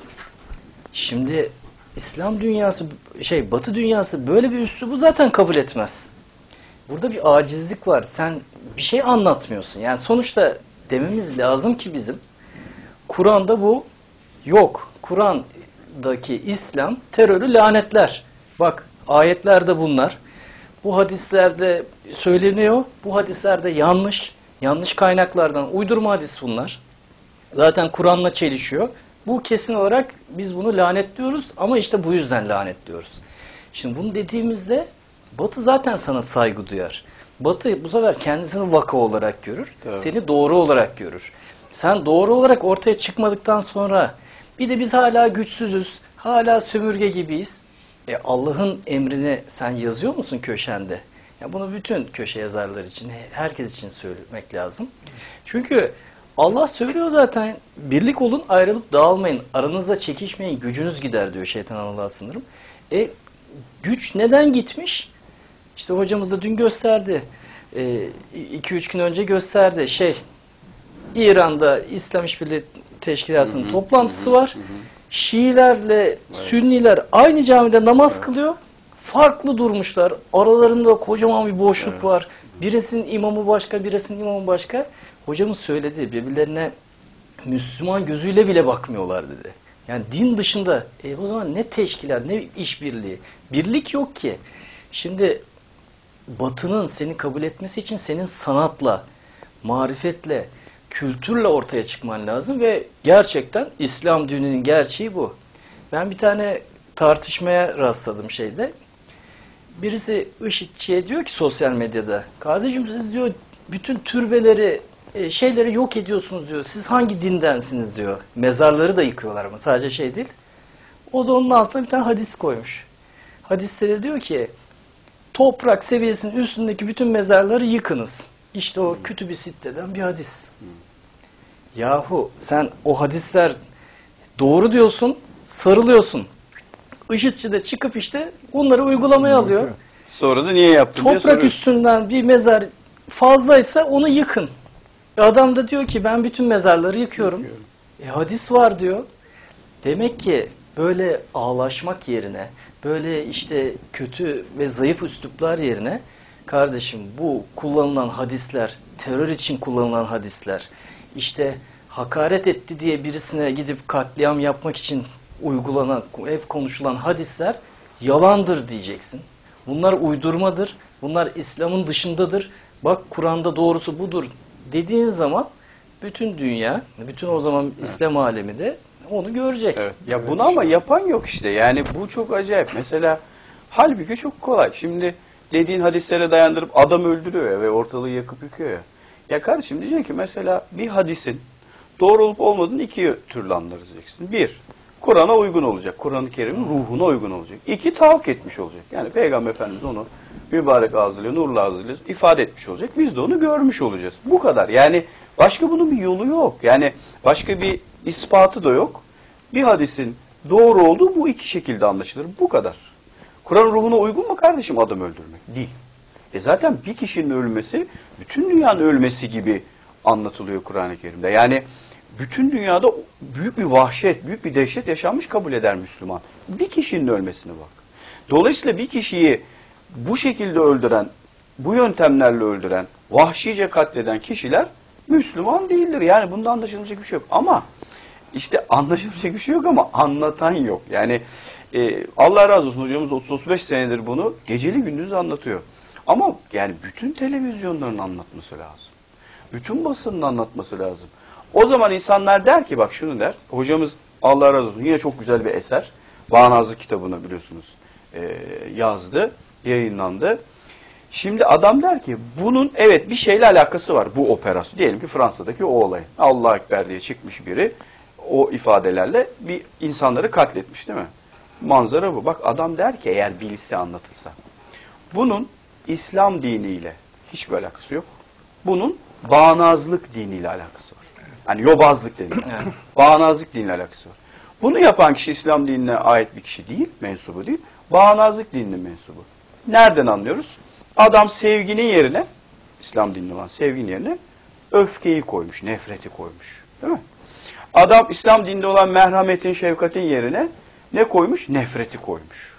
Şimdi İslam dünyası, şey Batı dünyası böyle bir üslubu zaten kabul etmez. Burada bir acizlik var. Sen bir şey anlatmıyorsun. Yani sonuçta dememiz lazım ki bizim Kur'an'da bu yok. Kur'an'daki İslam terörü lanetler. Bak ayetlerde bunlar. Bu hadislerde söyleniyor. Bu hadislerde yanlış. Yanlış kaynaklardan uydurma hadis bunlar. Zaten Kur'an'la çelişiyor. Bu kesin olarak biz bunu lanetliyoruz ama işte bu yüzden lanetliyoruz. Şimdi bunu dediğimizde Batı zaten sana saygı duyar. Batı bu sefer kendisini vaka olarak görür. Evet. Seni doğru olarak görür. Sen doğru olarak ortaya çıkmadıktan sonra bir de biz hala güçsüzüz, hala sömürge gibiyiz. E Allah'ın emrini sen yazıyor musun köşende? Ya bunu bütün köşe yazarları için, herkes için söylemek lazım. Çünkü Allah söylüyor zaten, birlik olun, ayrılıp dağılmayın, aranızda çekişmeyin, gücünüz gider diyor, şeytan Allah'a sınırım. E güç neden gitmiş? İşte hocamız da dün gösterdi, iki üç gün önce gösterdi. Şey, İran'da İslam İşbirliği Teşkilatı'nın hı hı, toplantısı hı, var. Hı hı. Şiilerle evet. Sünniler aynı camide namaz evet. kılıyor. Farklı durmuşlar. Aralarında kocaman bir boşluk evet. var. Birisinin imamı başka, birisinin imamı başka. Hocamız söyledi, birbirlerine Müslüman gözüyle bile bakmıyorlar dedi. Yani din dışında e, o zaman ne teşkilat, ne işbirliği, birlik yok ki. Şimdi Batı'nın seni kabul etmesi için senin sanatla, marifetle, kültürle ortaya çıkman lazım ve gerçekten İslam dininin gerçeği bu. Ben bir tane tartışmaya rastladım şeyde. Birisi IŞİD'çiye diyor ki sosyal medyada, kardeşim siz diyor bütün türbeleri, şeyleri yok ediyorsunuz diyor. Siz hangi dindensiniz diyor. Mezarları da yıkıyorlar ama sadece şey değil. O da onun altına bir tane hadis koymuş. Hadiste de diyor ki toprak seviyesinin üstündeki bütün mezarları yıkınız. İşte o Kütüb-i Sitte'den bir hadis. Yahu sen o hadisler doğru diyorsun, sarılıyorsun. IŞİD'çi de çıkıp işte onları uygulamaya alıyor. Sonra da niye yaptın diye Toprak üstünden bir mezar fazlaysa onu yıkın. Adam da diyor ki ben bütün mezarları yıkıyorum. Yıkıyorum. E hadis var diyor. Demek ki böyle ağlaşmak yerine, böyle işte kötü ve zayıf üsluplar yerine kardeşim bu kullanılan hadisler, terör için kullanılan hadisler, işte hakaret etti diye birisine gidip katliam yapmak için uygulanan, hep konuşulan hadisler yalandır diyeceksin. Bunlar uydurmadır, bunlar İslam'ın dışındadır. Bak Kur'an'da doğrusu budur dediğin zaman bütün dünya, bütün o zaman evet. İslam alemi de onu görecek. Evet. Ya bunu ama yapan yok işte. Yani bu çok acayip. Mesela Halbuki çok kolay. Şimdi dediğin hadislere dayandırıp adam öldürüyor ya ve ortalığı yakıp yıkıyor ya. Ya kardeşim diyeceksin ki mesela bir hadisin doğru olup olmadığını iki türlü anlayacaksın. Bir, Kur'an'a uygun olacak. Kur'an-ı Kerim'in ruhuna uygun olacak. İki, tahakkuk etmiş olacak. Yani Peygamber Efendimiz onu mübarek ağzıyla, nurlu ağzıyla ifade etmiş olacak. Biz de onu görmüş olacağız. Bu kadar. Yani başka bunun bir yolu yok. Yani başka bir ispatı da yok. Bir hadisin doğru olduğu bu iki şekilde anlaşılır. Bu kadar. Kur'an ruhuna uygun mu kardeşim adam öldürmek? Değil. E zaten bir kişinin ölmesi bütün dünyanın ölmesi gibi anlatılıyor Kur'an-ı Kerim'de. Yani bütün dünyada büyük bir vahşet, büyük bir dehşet yaşanmış kabul eder Müslüman. Bir kişinin ölmesine bak. Dolayısıyla bir kişiyi bu şekilde öldüren, bu yöntemlerle öldüren, vahşice katleden kişiler Müslüman değildir. Yani bunda anlaşılacak bir şey yok. Ama işte anlaşılacak bir şey yok ama anlatan yok. Yani e, Allah razı olsun hocamız otuz otuz beş senedir bunu geceli gündüz anlatıyor. Ama yani bütün televizyonların anlatması lazım. Bütün basının anlatması lazım. O zaman insanlar der ki bak şunu der. Hocamız Allah razı olsun yine çok güzel bir eser. Bağnazlık kitabını biliyorsunuz e, yazdı, yayınlandı. Şimdi adam der ki bunun evet bir şeyle alakası var bu operasyon. Diyelim ki Fransa'daki o olay. Allah Ekber diye çıkmış biri o ifadelerle bir insanları katletmiş değil mi? Manzara bu. Bak adam der ki eğer bilse anlatılsa. Bunun İslam diniyle hiçbir alakası yok. Bunun bağnazlık diniyle alakası var. Hani yobazlık deniyor. Evet. Bağnazlık diniyle alakası var. Bunu yapan kişi İslam dinine ait bir kişi değil, mensubu değil. Bağnazlık dininin mensubu. Nereden anlıyoruz? Adam sevginin yerine, İslam dinine olan sevginin yerine öfkeyi koymuş, nefreti koymuş. Değil mi? Adam İslam dininde olan merhametin, şefkatin yerine ne koymuş? Nefreti koymuş.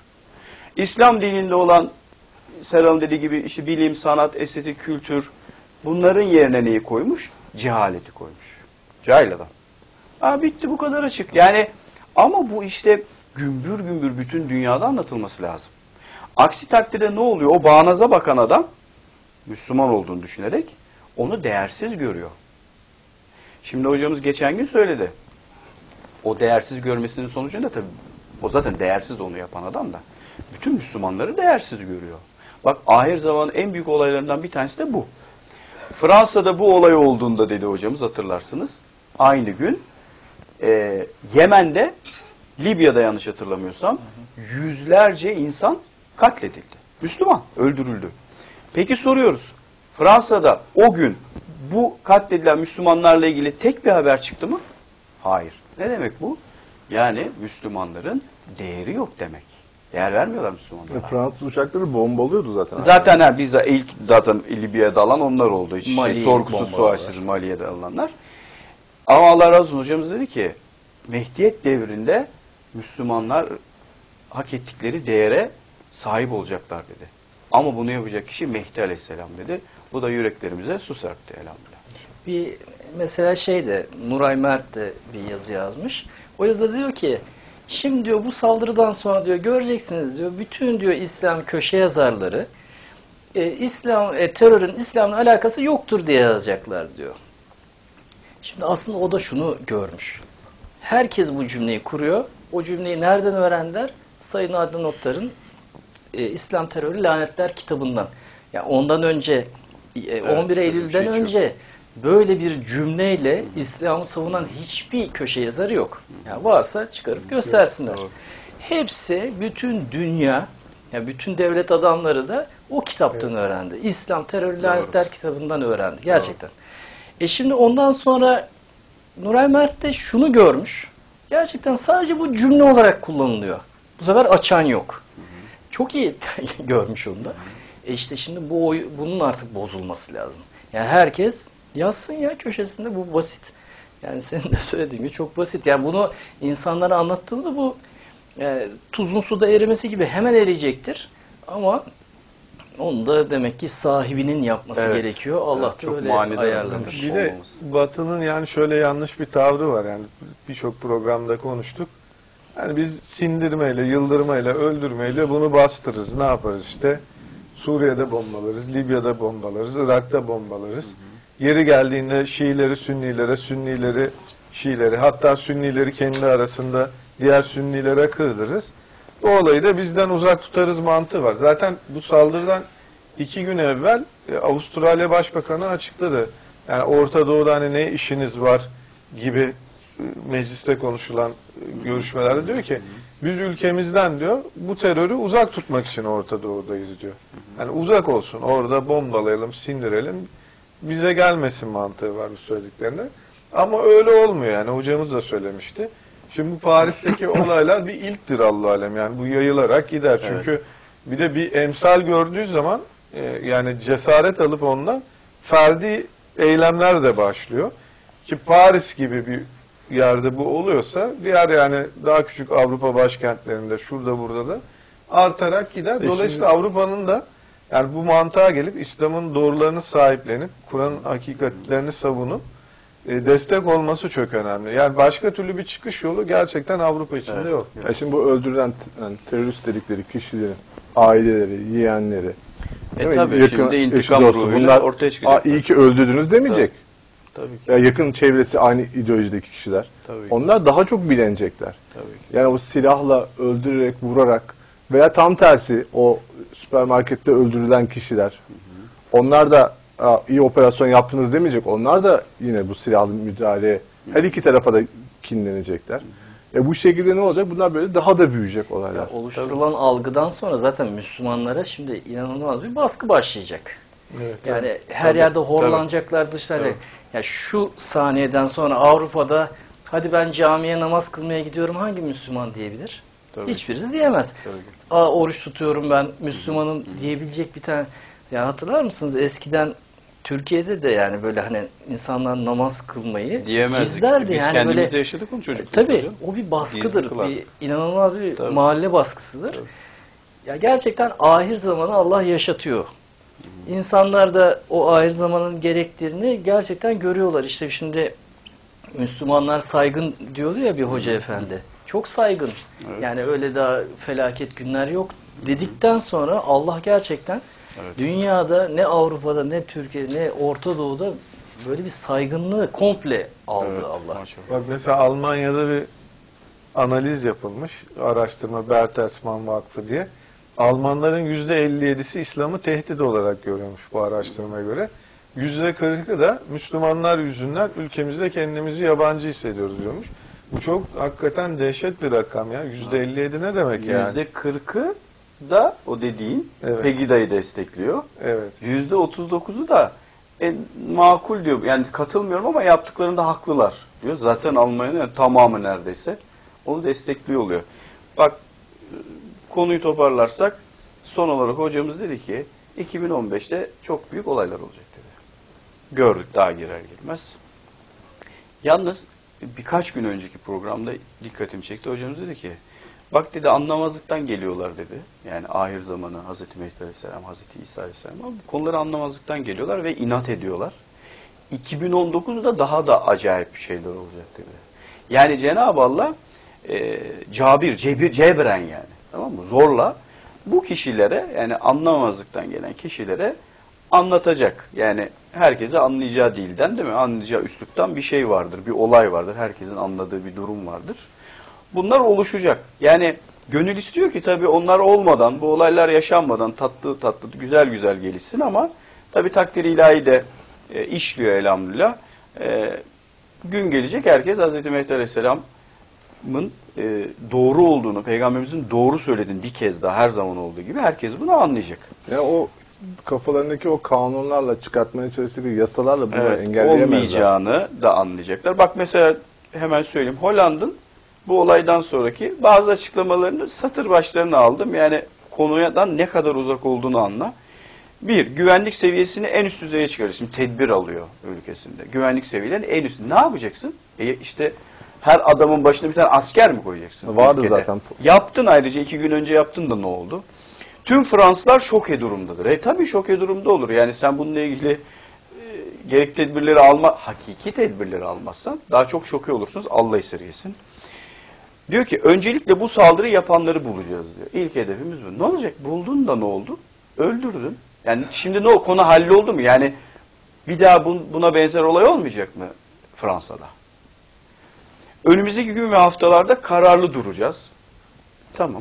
İslam dininde olan Serhan dediği gibi işte bilim, sanat, estetik, kültür bunların yerine neyi koymuş? Cehaleti koymuş. Cahil adam. Ha, bitti bu kadar açık. Yani ama bu işte gümbür gümbür bütün dünyada anlatılması lazım. Aksi takdirde ne oluyor? O bağnaza bakan adam Müslüman olduğunu düşünerek onu değersiz görüyor. Şimdi hocamız geçen gün söyledi. O değersiz görmesinin sonucunda tabii o zaten değersiz onu yapan adam da bütün Müslümanları değersiz görüyor. Bak ahir zamanın en büyük olaylarından bir tanesi de bu. Fransa'da bu olay olduğunda dedi hocamız hatırlarsınız. Aynı gün e, Yemen'de Libya'da yanlış hatırlamıyorsam yüzlerce insan katledildi. Müslüman öldürüldü. Peki soruyoruz. Fransa'da o gün bu katledilen Müslümanlarla ilgili tek bir haber çıktı mı? Hayır. Ne demek bu? Yani Müslümanların değeri yok demek. Değer vermiyorlar Müslümanlara. E, Fransız uçakları bombalıyordu zaten. Zaten ha, biz ilk zaten Libya'ya dalan onlar oldu. Hiç Mali'yi şey, sorgusuz bombaladılar. sualsiz Mali'ye dalanlar. Ama Allah razı olsun hocamız dedi ki Mehdiyet devrinde Müslümanlar hak ettikleri değere sahip olacaklar dedi. Ama bunu yapacak kişi Mehdi Aleyhisselam dedi. Bu da yüreklerimize su serpti elhamdülillah. Bir mesela şeyde Nuray Mert de bir yazı yazmış. O yazıda diyor ki şimdi diyor bu saldırıdan sonra diyor göreceksiniz diyor bütün diyor İslam köşe yazarları e, İslam e, terörün İslam'la alakası yoktur diye yazacaklar diyor. Şimdi aslında o da şunu görmüş. Herkes bu cümleyi kuruyor. O cümleyi nereden öğrendiler? Sayın Adnan Oktar'ın e, İslam Terörü Lanetler kitabından. Yani ondan önce e, on bir öyle bir Eylül'den şey önce böyle bir cümleyle İslam'ı savunan hiçbir köşe yazarı yok. Yani varsa çıkarıp göstersinler. Doğru. Hepsi bütün dünya, yani bütün devlet adamları da o kitaptan öğrendi. İslam Terörü Lanetler kitabından öğrendi gerçekten. E şimdi ondan sonra Nuray Mert de şunu görmüş. Gerçekten sadece bu cümle olarak kullanılıyor. Bu sefer açan yok. Hı hı. Çok iyi görmüş onu da. E işte şimdi bu oy, bunun artık bozulması lazım. Yani herkes yazsın ya köşesinde, bu basit. Yani senin de söylediğin gibi çok basit. Yani bunu insanlara anlattığımda bu e, tuzun suda erimesi gibi hemen eriyecektir. Ama onu da demek ki sahibinin yapması Evet. gerekiyor. Allah Evet, da çok öyle manidar ayarlamış. Bir de Batı'nın yani şöyle yanlış bir tavrı var. Yani birçok programda konuştuk. Yani biz sindirmeyle, yıldırmayla, öldürmeyle bunu bastırırız. Ne yaparız işte? Suriye'de bombalarız, Libya'da bombalarız, Irak'ta bombalarız. Hı hı. Yeri geldiğinde Şiileri Sünnilere, Sünnileri Şiileri, hatta Sünnileri kendi arasında diğer Sünnilere kırdırırız. o olayı da bizden uzak tutarız mantığı var. Zaten bu saldırıdan iki gün evvel e, Avustralya Başbakanı açıkladı. Yani Orta Doğu'da hani ne işiniz var gibi e, mecliste konuşulan e, görüşmelerde diyor ki biz ülkemizden diyor bu terörü uzak tutmak için Orta Doğu'dayız diyor. Yani uzak olsun, orada bombalayalım, sindirelim, bize gelmesin mantığı var bu söylediklerinde. Ama öyle olmuyor yani, hocamız da söylemişti. Şimdi bu Paris'teki olaylar bir ilktir Allah alem, yani bu yayılarak gider. Çünkü evet. bir de bir emsal gördüğü zaman e, yani cesaret alıp ondan ferdi eylemler de başlıyor. Ki Paris gibi bir yerde bu oluyorsa diğer yani daha küçük Avrupa başkentlerinde şurada burada da artarak gider. Dolayısıyla şimdi Avrupa'nın da yani bu mantığa gelip İslam'ın doğrularını sahiplenip Kur'an'ın hakikatlerini savunup e, destek olması çok önemli. Yani başka türlü bir çıkış yolu gerçekten Avrupa içinde evet. yok. Ya şimdi bu öldürülen yani terörist dedikleri kişilerin aileleri, yeğenleri, e tabii yakın, şimdi intikam ruhuyla ortaya çıkacak. İyi ki öldürdünüz demeyecek. Tabii. Tabii ki. Ya yakın çevresi aynı ideolojideki kişiler. Tabii ki. Onlar daha çok bilenecekler. Tabii ki. Yani o silahla öldürerek, vurarak veya tam tersi o süpermarkette öldürülen kişiler. Hı hı. Onlar da iyi operasyon yaptınız demeyecek. Onlar da yine bu silahlı müdahaleye her iki tarafa da kinlenecekler. Hı hı. E bu şekilde ne olacak? Bunlar böyle daha da büyüyecek olaylar. Ya oluşturulan Tabii. algıdan sonra zaten Müslümanlara şimdi inanılmaz bir baskı başlayacak. Evet, yani tabii. her tabii. yerde horlanacaklar dışarıda. Ya şu saniyeden sonra Avrupa'da hadi ben camiye namaz kılmaya gidiyorum hangi Müslüman diyebilir? Tabii. Hiçbirisi diyemez. Tabii. Aa, oruç tutuyorum ben Müslümanım Hı-hı. diyebilecek bir tane. Ya hatırlar mısınız eskiden Türkiye'de de yani böyle hani insanlar namaz kılmayı diyemezdik. Gizlerdi. Biz yani kendimizde böyle, yaşadık onu çocukluğumuzda. Tabii hocam. O bir baskıdır. Bir inanılmaz bir tabii. mahalle baskısıdır. Tabii. Ya gerçekten ahir zamanı Allah yaşatıyor. Hı-hı. İnsanlar da o ahir zamanın gerektiğini gerçekten görüyorlar. İşte şimdi Müslümanlar saygın diyordu ya bir hoca Hı-hı. efendi. Çok saygın. Evet. Yani öyle daha felaket günler yok dedikten sonra Allah gerçekten evet. dünyada ne Avrupa'da ne Türkiye'de ne Orta Doğu'da böyle bir saygınlığı komple aldı evet, Allah. Maşallah. Bak mesela Almanya'da bir analiz yapılmış. Araştırma Bertelsmann Vakfı diye. Almanların yüzde elli yedisi İslam'ı tehdit olarak görüyormuş bu araştırmaya göre. yüzde kırkı da Müslümanlar yüzünden ülkemizde kendimizi yabancı hissediyoruz diyormuş. Bu çok hakikaten dehşet bir rakam ya. yüzde elli yedi ne demek yani? yüzde kırkı da o dediğin evet. Pegida'yı destekliyor. Evet. yüzde otuz dokuzu da en makul diyor. Yani katılmıyorum ama yaptıklarında haklılar diyor. Zaten Almanya'nın yani tamamı neredeyse onu destekliyor oluyor. Bak konuyu toparlarsak son olarak hocamız dedi ki iki bin on beşte çok büyük olaylar olacak dedi. Gördük daha girer girmez. Yalnız birkaç gün önceki programda dikkatimi çekti. Hocamız dedi ki bak dedi anlamazlıktan geliyorlar dedi. Yani ahir zamanı Hazreti Mehdi Aleyhisselam, Hazreti İsa Aleyhisselam ama bu konuları anlamazlıktan geliyorlar ve inat ediyorlar. iki bin on dokuzda daha da acayip bir şeyler olacak dedi. Yani Cenab-ı Allah e, cabir, cebir, cebren yani. Tamam mı? Zorla bu kişilere yani anlamazlıktan gelen kişilere anlatacak. Yani herkese anlayacağı dilden değil mi? Anlayacağı üsluptan bir şey vardır, bir olay vardır. Herkesin anladığı bir durum vardır. Bunlar oluşacak. Yani gönül istiyor ki tabii onlar olmadan, bu olaylar yaşanmadan tatlı tatlı, güzel güzel gelişsin ama tabii takdir ilahi de e, işliyor elhamdülillah. E, gün gelecek herkes Hazreti Mehdi Aleyhisselam'ın e, doğru olduğunu, Peygamberimizin doğru söylediğini bir kez daha her zaman olduğu gibi herkes bunu anlayacak. Ya o kafalarındaki o kanunlarla çıkartmaya çalıştıkları yasalarla bunu evet, engelleyemezler. Olmayacağını da anlayacaklar. Bak mesela hemen söyleyeyim. Hollanda'nın bu olaydan sonraki bazı açıklamalarını satır başlarına aldım. Yani konudan ne kadar uzak olduğunu anla. Bir, güvenlik seviyesini en üst düzeye çıkarıyor. Şimdi tedbir alıyor ülkesinde. Güvenlik seviyelerinin en üst. Ne yapacaksın? E işte her adamın başına bir tane asker mi koyacaksın? Vardı ülkede. Zaten. Yaptın ayrıca iki gün önce yaptın da ne oldu? Tüm Fransızlar şoke durumdadır. E tabii şoke durumda olur. Yani sen bununla ilgili e, gerek tedbirleri alma, hakiki tedbirleri almazsan daha çok şoke olursunuz. Allah esirgesin. Diyor ki öncelikle bu saldırı yapanları bulacağız diyor. İlk hedefimiz bu. Ne olacak? Buldun da ne oldu? Öldürdün. Yani şimdi ne o konu halloldu mu? Yani bir daha buna benzer olay olmayacak mı Fransa'da? Önümüzdeki gün ve haftalarda kararlı duracağız. Tamam.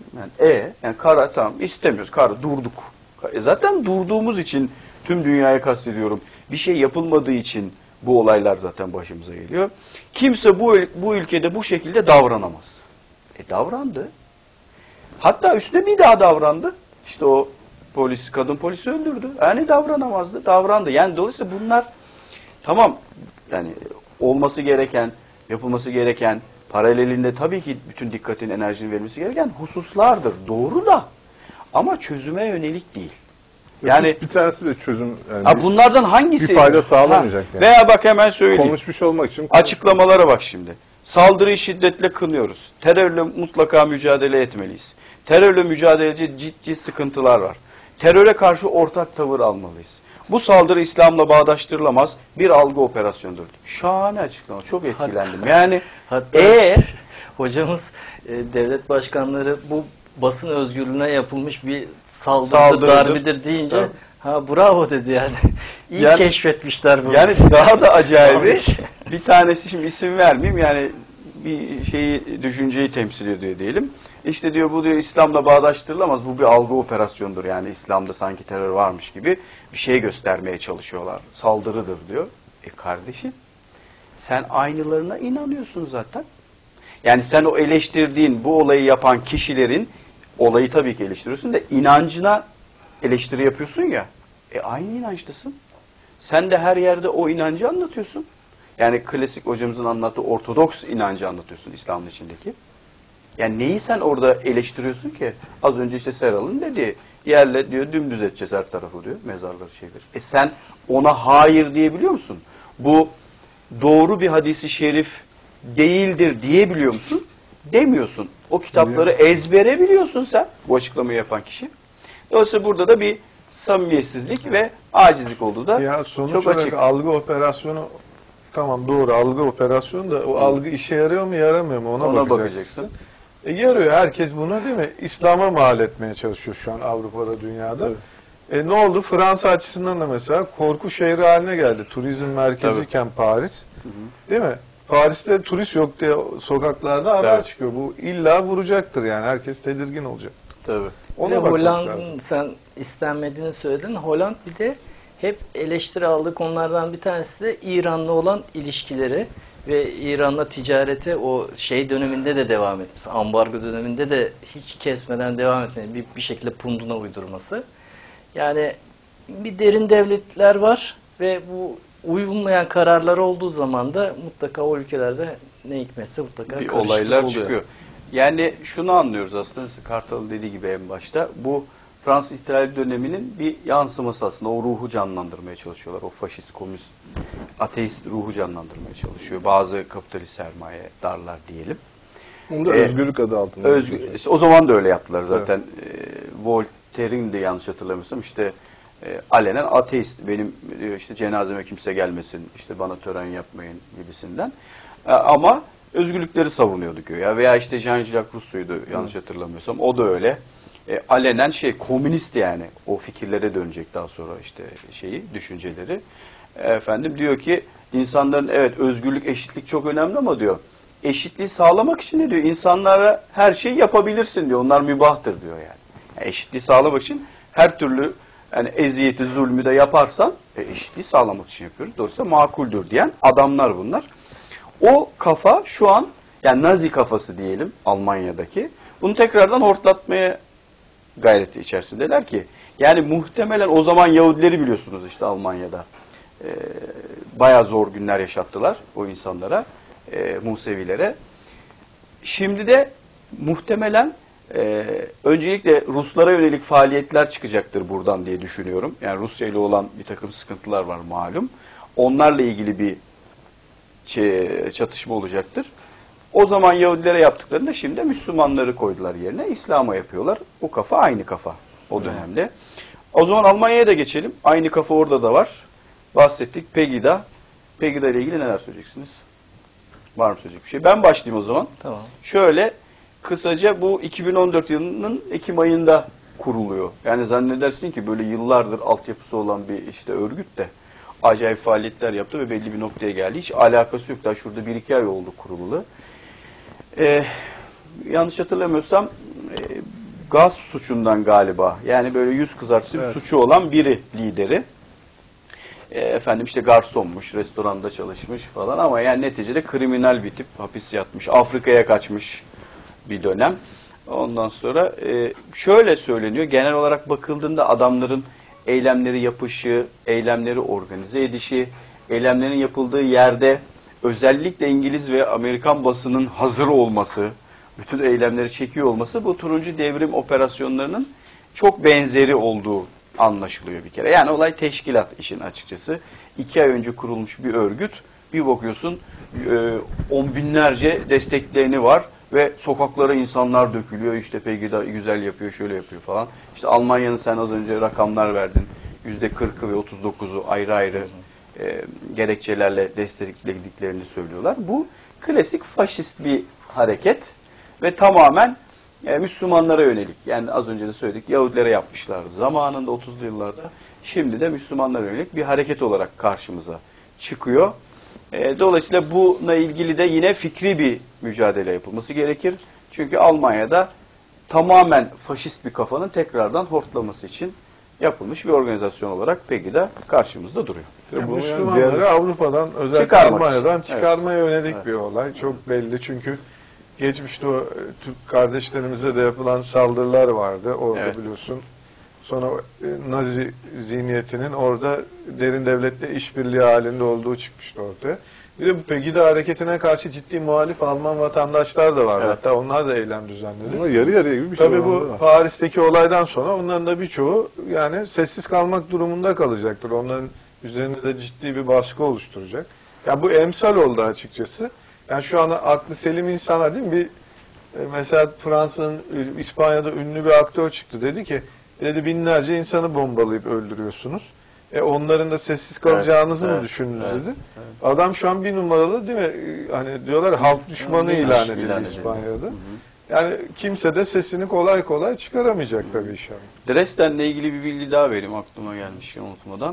Yani e yani kara tamam istemiyoruz. Kara durduk. E zaten durduğumuz için tüm dünyaya kastediyorum. Bir şey yapılmadığı için bu olaylar zaten başımıza geliyor. Kimse bu bu ülkede bu şekilde davranamaz. E davrandı. Hatta üstüne bir daha davrandı. İşte o polis, kadın polisi öldürdü. Yani davranamazdı, davrandı. Yani dolayısıyla bunlar tamam yani olması gereken, yapılması gereken, paralelinde tabii ki bütün dikkatin, enerjinin verilmesi gereken hususlardır. Doğru da ama çözüme yönelik değil. Yani bir tanesi de çözüm. Yani ha, bunlardan hangisi? bir fayda sağlamayacak yani. Veya bak hemen söyleyeyim. Konuşmuş olmak için. Açıklamalara bak şimdi. Saldırıyı şiddetle kınıyoruz. Terörle mutlaka mücadele etmeliyiz. Terörle mücadelede ciddi sıkıntılar var. Teröre karşı ortak tavır almalıyız. Bu saldırı İslam'la bağdaştırılamaz bir algı operasyonudur. Şahane açıklama. Çok etkilendim. Yani Hatta e hocamız e, devlet başkanları bu basın özgürlüğüne yapılmış bir saldırıdır, Saldırıdır. darbedir deyince Tabii. ha bravo dedi yani. İyi Yani- keşfetmişler bunu. yani daha da acayibi Vallahi. bir tanesi şimdi isim vermeyeyim yani bir şeyi düşünceyi temsil ediyor diyelim. İşte diyor bu diyor İslam'la bağdaştırılamaz. Bu bir algı operasyonudur. Yani İslam'da sanki terör varmış gibi bir şey göstermeye çalışıyorlar. Saldırıdır diyor. E kardeşim sen aynılarına inanıyorsun zaten. Yani sen o eleştirdiğin bu olayı yapan kişilerin olayı tabii ki eleştiriyorsun da inancına eleştiri yapıyorsun ya. E aynı inançtasın. Sen de her yerde o inancı anlatıyorsun. Yani klasik hocamızın anlattığı ortodoks inancı anlatıyorsun İslam'ın içindeki. Yani neyi sen orada eleştiriyorsun ki? Az önce işte Seral'ın dediği yerle diyor dümdüz edeceğiz her tarafı diyor mezarları şeyleri. E sen ona hayır diyebiliyor musun? Bu doğru bir hadisi şerif değildir diyebiliyor musun? Demiyorsun. O kitapları ezbere biliyorsun sen bu açıklamayı yapan kişi. Dolayısıyla burada da bir samimiyetsizlik ve acizlik olduğu da Ya sonuç çok olarak açık. algı operasyonu tamam doğru algı operasyonu da o algı işe yarıyor mu yaramıyor mu ona, Ona bakacaksın. bakacaksın. E, yarıyor herkes buna değil mi? İslam'a mal etmeye çalışıyor şu an Avrupa'da dünyada. E, ne oldu? Fransa açısından da mesela korku şehri haline geldi. Turizm merkeziyken Paris. Değil mi? Paris'te turist yok diye sokaklarda haber Evet. çıkıyor. Bu illa vuracaktır yani. Herkes tedirgin olacak. Tabii. Bir de Ona bakmak lazım. Hollanda'nın sen istenmediğini söyledin. Hollanda bir de hep eleştiri aldığı konulardan bir tanesi de İran'la olan ilişkileri ve İran'la ticarete o şey döneminde de devam etmesi. Ambargo döneminde de hiç kesmeden devam etmesi. Bir, bir şekilde punduna uydurması. Yani bir derin devletler var ve bu uyulmayan kararlar olduğu zaman da mutlaka o ülkelerde ne hikmetse mutlaka Bir karışıklık olaylar oluyor. çıkıyor. Yani şunu anlıyoruz aslında Kartal'ın dediği gibi en başta. Bu Fransız ihtilali döneminin bir yansıması aslında. O ruhu canlandırmaya çalışıyorlar. O faşist, komünist, ateist ruhu canlandırmaya çalışıyor. Bazı kapitalist sermaye darlar diyelim. Onu da Ee, özgürlük adı altında. Özgür, işte o zaman da öyle yaptılar zaten. Ee, Voltaire'in de yanlış hatırlamıyorsam işte e, alenen ateist. Benim diyor işte cenazeme kimse gelmesin, işte bana tören yapmayın gibisinden. E, ama özgürlükleri savunuyordu güya. Veya işte Jean-Jacques Rousseau'ydu yanlış hatırlamıyorsam. O da öyle. E, alenen şey komünist yani. O fikirlere dönecek daha sonra işte şeyi, düşünceleri. E, efendim diyor ki insanların evet özgürlük, eşitlik çok önemli ama diyor eşitliği sağlamak için ne diyor? İnsanlara her şey yapabilirsin diyor. Onlar mübahtır diyor yani. Yani eşitliği sağlamak için her türlü yani eziyeti, zulmü de yaparsan e, eşitliği sağlamak için yapıyoruz. Dolayısıyla makuldür diyen adamlar bunlar. O kafa şu an yani Nazi kafası diyelim Almanya'daki. Bunu tekrardan hortlatmaya gayreti içerisindeler ki yani muhtemelen o zaman Yahudileri biliyorsunuz işte Almanya'da e, bayağı zor günler yaşattılar o insanlara, e, Musevilere. Şimdi de muhtemelen e, öncelikle Ruslara yönelik faaliyetler çıkacaktır buradan diye düşünüyorum. Yani Rusya ile olan bir takım sıkıntılar var malum. Onlarla ilgili bir çatışma olacaktır. O zaman Yahudilere yaptıklarında şimdi Müslümanları koydular yerine. İslam'a yapıyorlar. O kafa aynı kafa o dönemde. O zaman Almanya'ya da geçelim. Aynı kafa orada da var. Bahsettik. Pegida. Pegida ile ilgili neler söyleyeceksiniz? Var mı söyleyecek bir şey? Ben başlayayım o zaman. Tamam. Şöyle kısaca bu iki bin on dört yılının Ekim ayında kuruluyor. Yani zannedersin ki böyle yıllardır altyapısı olan bir işte örgüt de acayip faaliyetler yaptı ve belli bir noktaya geldi. Hiç alakası yok. Daha şurada bir iki ay oldu kurululu. Ee, yanlış hatırlamıyorsam e, gasp suçundan galiba. Yani böyle yüz kızartıcı bir Evet. suçu olan biri lideri. E, efendim işte garsonmuş, restoranda çalışmış falan ama yani neticede kriminal bir tip, hapis yatmış, Afrika'ya kaçmış bir dönem. Ondan sonra e, şöyle söyleniyor, genel olarak bakıldığında adamların eylemleri yapışı, eylemleri organize edişi, eylemlerin yapıldığı yerde özellikle İngiliz ve Amerikan basının hazır olması, bütün eylemleri çekiyor olması bu turuncu devrim operasyonlarının çok benzeri olduğu anlaşılıyor bir kere. Yani olay teşkilat işin açıkçası. İki ay önce kurulmuş bir örgüt, bir bakıyorsun e, on binlerce desteklerini var ve sokaklara insanlar dökülüyor. İşte Pegida güzel yapıyor, şöyle yapıyor falan. İşte Almanya'nın sen az önce rakamlar verdin. yüzde kırkı ve otuz dokuzu ayrı ayrı e, gerekçelerle desteklediklerini söylüyorlar. Bu klasik faşist bir hareket ve tamamen e, Müslümanlara yönelik. Yani az önce de söyledik, Yahudilere yapmışlardı zamanında otuzlu yıllarda. Şimdi de Müslümanlara yönelik bir hareket olarak karşımıza çıkıyor. E, dolayısıyla buna ilgili de yine fikri bir mücadele yapılması gerekir. Çünkü Almanya'da tamamen faşist bir kafanın tekrardan hortlaması için yapılmış bir organizasyon olarak Pegida karşımızda duruyor. Yani Bu yani Müslümanları diğer- Avrupa'dan, özellikle Çıkarmak Almanya'dan için. çıkarmaya yönelik Evet. bir olay. Çok belli çünkü geçmişte o e, Türk kardeşlerimize de yapılan saldırılar vardı. Orada Evet. biliyorsun. Sonra e, Nazi zihniyetinin orada derin devletle işbirliği halinde olduğu çıkmıştı ortaya. Bir de bu Pegida hareketine karşı ciddi muhalif Alman vatandaşlar da vardı. Evet. Hatta onlar da eylem düzenledi. Ama yarı yarıya gibi bir şey Tabii var bu orada. Paris'teki olaydan sonra onların da birçoğu yani sessiz kalmak durumunda kalacaktır. Onların üzerinde de ciddi bir baskı oluşturacak. Yani bu emsal oldu açıkçası. Yani şu an aklı selim insanlar değil mi? Bir e, mesela Fransa'nın, e, İspanya'da ünlü bir aktör çıktı. Dedi ki, dedi binlerce insanı bombalayıp öldürüyorsunuz. E onların da sessiz kalacağınızı Evet, mı evet, düşündünüz evet, dedi. Adam şu an bir numaralı değil mi? E, Hani diyorlar halk düşmanı İlan ilan edildi. edildi İspanya'da. Yani kimse de sesini kolay kolay çıkaramayacak tabii inşallah. Dresden'le ilgili bir bilgi daha vereyim aklıma gelmişken unutmadan.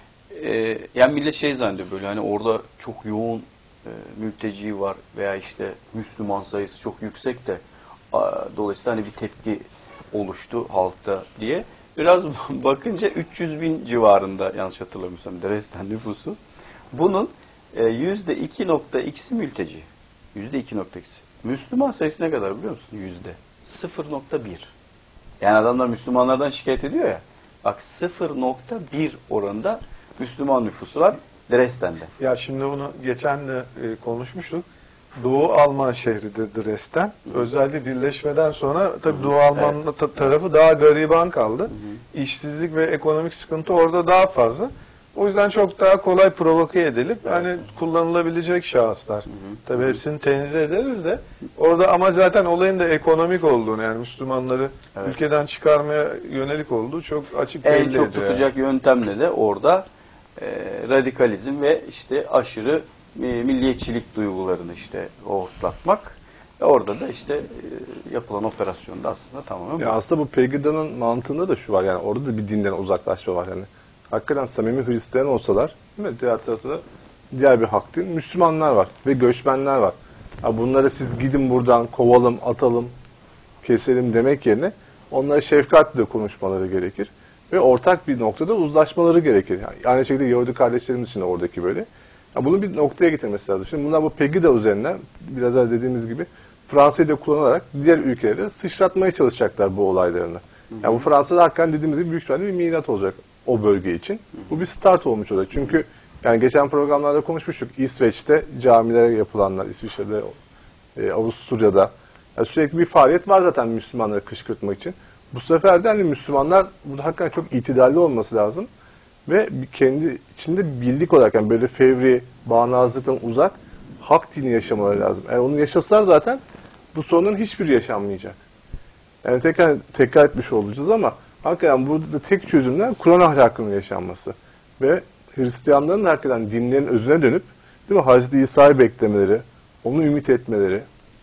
Ee, yani millet şey zannediyor böyle hani orada çok yoğun e, mülteci var veya işte Müslüman sayısı çok yüksek de a, dolayısıyla hani bir tepki oluştu halkta diye. Biraz bakınca üç yüz bin civarında yanlış hatırlamıyorsam Dresden nüfusu. Bunun e, yüzde iki nokta ikisi mülteci. yüzde iki nokta ikisi. Müslüman sayısı ne kadar biliyor musun? Yüzde sıfır nokta bir. Yani adamlar Müslümanlardan şikayet ediyor ya. Bak sıfır nokta bir oranında Müslüman nüfusu var Dresden'de. Ya şimdi bunu geçen de e, konuşmuştuk. Doğu Alman şehridir Dresden. Özellikle birleşmeden sonra tabii Doğu Alman Evet. ta- tarafı daha gariban kaldı. İşsizlik ve ekonomik sıkıntı orada daha fazla. O yüzden çok daha kolay provoke edilip hani kullanılabilecek şahıslar. Tabii hepsini tenzih ederiz de orada ama zaten olayın da ekonomik olduğunu yani Müslümanları Evet. ülkeden çıkarmaya yönelik olduğu çok açık belli En çok ediyor tutacak yöntemle de orada e, radikalizm ve işte aşırı e, milliyetçilik duygularını işte hortlatmak. Ve orada da işte e, yapılan operasyonda aslında tamamen Ya bu. aslında bu Pegida'nın mantığında da şu var yani orada da bir dinden uzaklaşma var yani. Hakikaten samimi Hristiyan olsalar değil mi? Diğer tarafta da diğer bir hak din Müslümanlar var ve göçmenler var. Ya bunlara siz gidin buradan kovalım, atalım, keselim demek yerine onlara şefkatle konuşmaları gerekir. Ve ortak bir noktada uzlaşmaları gerekir. Yani aynı şekilde Yahudi kardeşlerimiz için de oradaki böyle. Ya bunu bir noktaya getirmesi lazım. Şimdi bunlar bu Pegida üzerinden biraz önce dediğimiz gibi Fransa'yı da kullanarak diğer ülkelere sıçratmaya çalışacaklar bu olaylarını. Yani bu Fransa'da hakikaten dediğimiz gibi büyük ihtimalle bir milat olacak o bölge için. Bu bir start olmuş olacak. Çünkü yani geçen programlarda konuşmuştuk. İsveç'te camilere yapılanlar, İsviçre'de, e, Avusturya'da yani sürekli bir faaliyet var zaten Müslümanları kışkırtmak için. Bu sefer de hani Müslümanlar burada hakikaten çok itidalli olması lazım. Ve kendi içinde birlik olarak yani böyle fevri, bağnazlıktan uzak hak dini yaşamaları lazım. Eğer onu yaşasalar zaten bu sorunun hiçbiri yaşanmayacak. Yani tekrar, tekrar etmiş olacağız ama hakikaten burada da tek çözümler Kur'an ahlakının yaşanması. Ve Hristiyanların hakikaten dinlerin özüne dönüp değil mi, Hazreti İsa'yı beklemeleri, onu ümit etmeleri,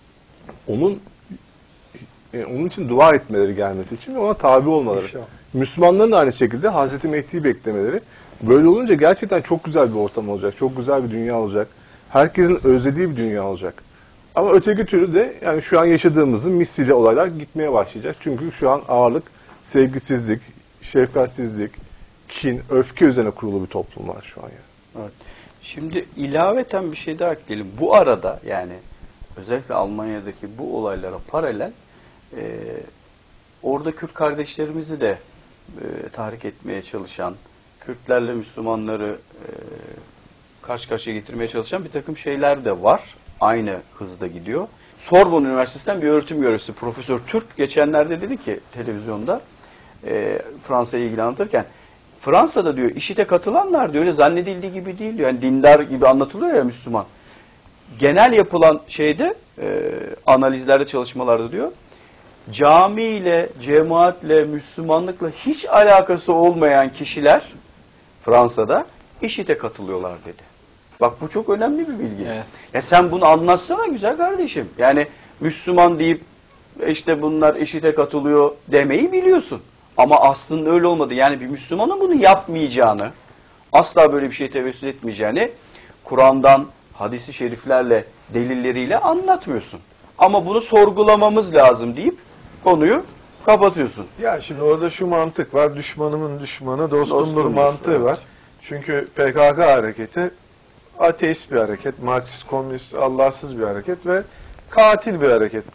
onun e, onun için dua etmeleri gelmesi için ve ona tabi olmaları. İnşallah. Müslümanların da aynı şekilde Hazreti Mehdi'yi beklemeleri. Böyle olunca gerçekten çok güzel bir ortam olacak. Çok güzel bir dünya olacak. Herkesin özlediği bir dünya olacak. Ama öteki türlü de yani şu an yaşadığımızın misli olaylar gitmeye başlayacak. Çünkü şu an ağırlık sevgisizlik, şefkatsizlik, kin, öfke üzerine kurulu bir toplum var şu an yani. Evet. Şimdi ilaveten bir şey daha ekleyelim. Bu arada yani özellikle Almanya'daki bu olaylara paralel e, orada Kürt kardeşlerimizi de e, tahrik etmeye çalışan, Kürtlerle Müslümanları e, karşı karşıya getirmeye çalışan bir takım şeyler de var. Aynı hızda gidiyor. Sorbonne Üniversitesi'nden bir öğretim görevlisi Profesör Türk geçenlerde dedi ki televizyonda e, Fransa'yı ilgili anlatırken Fransa'da diyor IŞİD'e katılanlar diyor öyle zannedildiği gibi değil diyor. Yani dindar gibi anlatılıyor ya Müslüman. Genel yapılan şeyde e, analizlerde çalışmalarda diyor camiyle, cemaatle, Müslümanlıkla hiç alakası olmayan kişiler Fransa'da IŞİD'e katılıyorlar dedi. Bak bu çok önemli bir bilgi. Evet. Ya sen bunu anlatsana güzel kardeşim. Yani Müslüman deyip işte bunlar IŞİD'e katılıyor demeyi biliyorsun. Ama aslında öyle olmadı. Yani bir Müslümanın bunu yapmayacağını, asla böyle bir şey tevessül etmeyeceğini Kur'an'dan, hadisi şeriflerle, delilleriyle anlatmıyorsun. Ama bunu sorgulamamız lazım deyip konuyu kapatıyorsun. Ya şimdi orada şu mantık var. Düşmanımın düşmanı dostumdur Dostumdur, mantığı evet. var. Çünkü P K K hareketi ateist bir hareket, Marksist, komünist, Allahsız bir hareket ve katil bir hareket.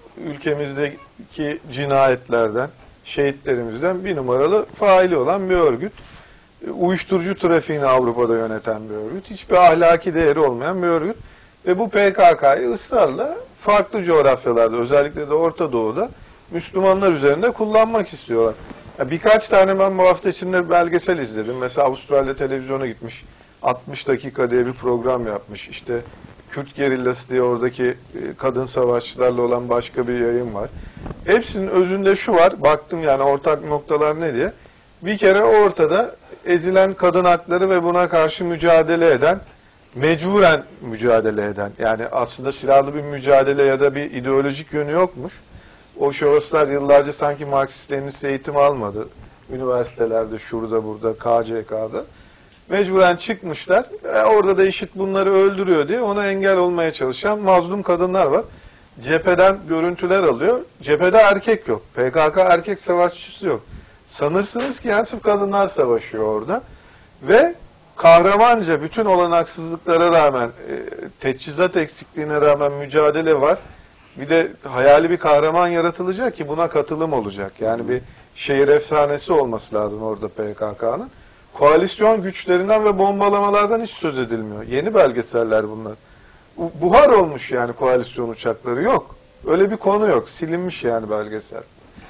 Ülkemizdeki cinayetlerden, şehitlerimizden bir numaralı faili olan bir örgüt. Uyuşturucu trafiğini Avrupa'da yöneten bir örgüt. Hiçbir ahlaki değeri olmayan bir örgüt. Ve bu P K K'yı ısrarla farklı coğrafyalarda, özellikle de Orta Doğu'da Müslümanlar üzerinde kullanmak istiyorlar. Ya birkaç tane ben bu hafta içinde belgesel izledim. Mesela Avustralya televizyona gitmiş. altmış dakika diye bir program yapmış. İşte Kürt gerillası diye oradaki kadın savaşçılarla olan başka bir yayın var. Hepsinin özünde şu var. Baktım yani ortak noktalar ne diye. Bir kere ortada ezilen kadın hakları ve buna karşı mücadele eden, mecburen mücadele eden, yani aslında silahlı bir mücadele ya da bir ideolojik yönü yokmuş. O şahıslar yıllarca sanki Marksist-Leninist eğitim almadı. Üniversitelerde, şurada, burada, K C K'da. Mecburen çıkmışlar. E orada da IŞİD bunları öldürüyor diye ona engel olmaya çalışan mazlum kadınlar var. Cepheden görüntüler alıyor. Cephede erkek yok. P K K erkek savaşçısı yok. Sanırsınız ki yani sırf kadınlar savaşıyor orada. Ve kahramanca bütün olanaksızlıklara rağmen, e, teçhizat eksikliğine rağmen mücadele var. Bir de hayali bir kahraman yaratılacak ki buna katılım olacak. Yani bir şehir efsanesi olması lazım orada P K K'nın. Koalisyon güçlerinden ve bombalamalardan hiç söz edilmiyor. Yeni belgeseller bunlar. Buhar olmuş yani koalisyon uçakları yok. Öyle bir konu yok. Silinmiş yani belgesel.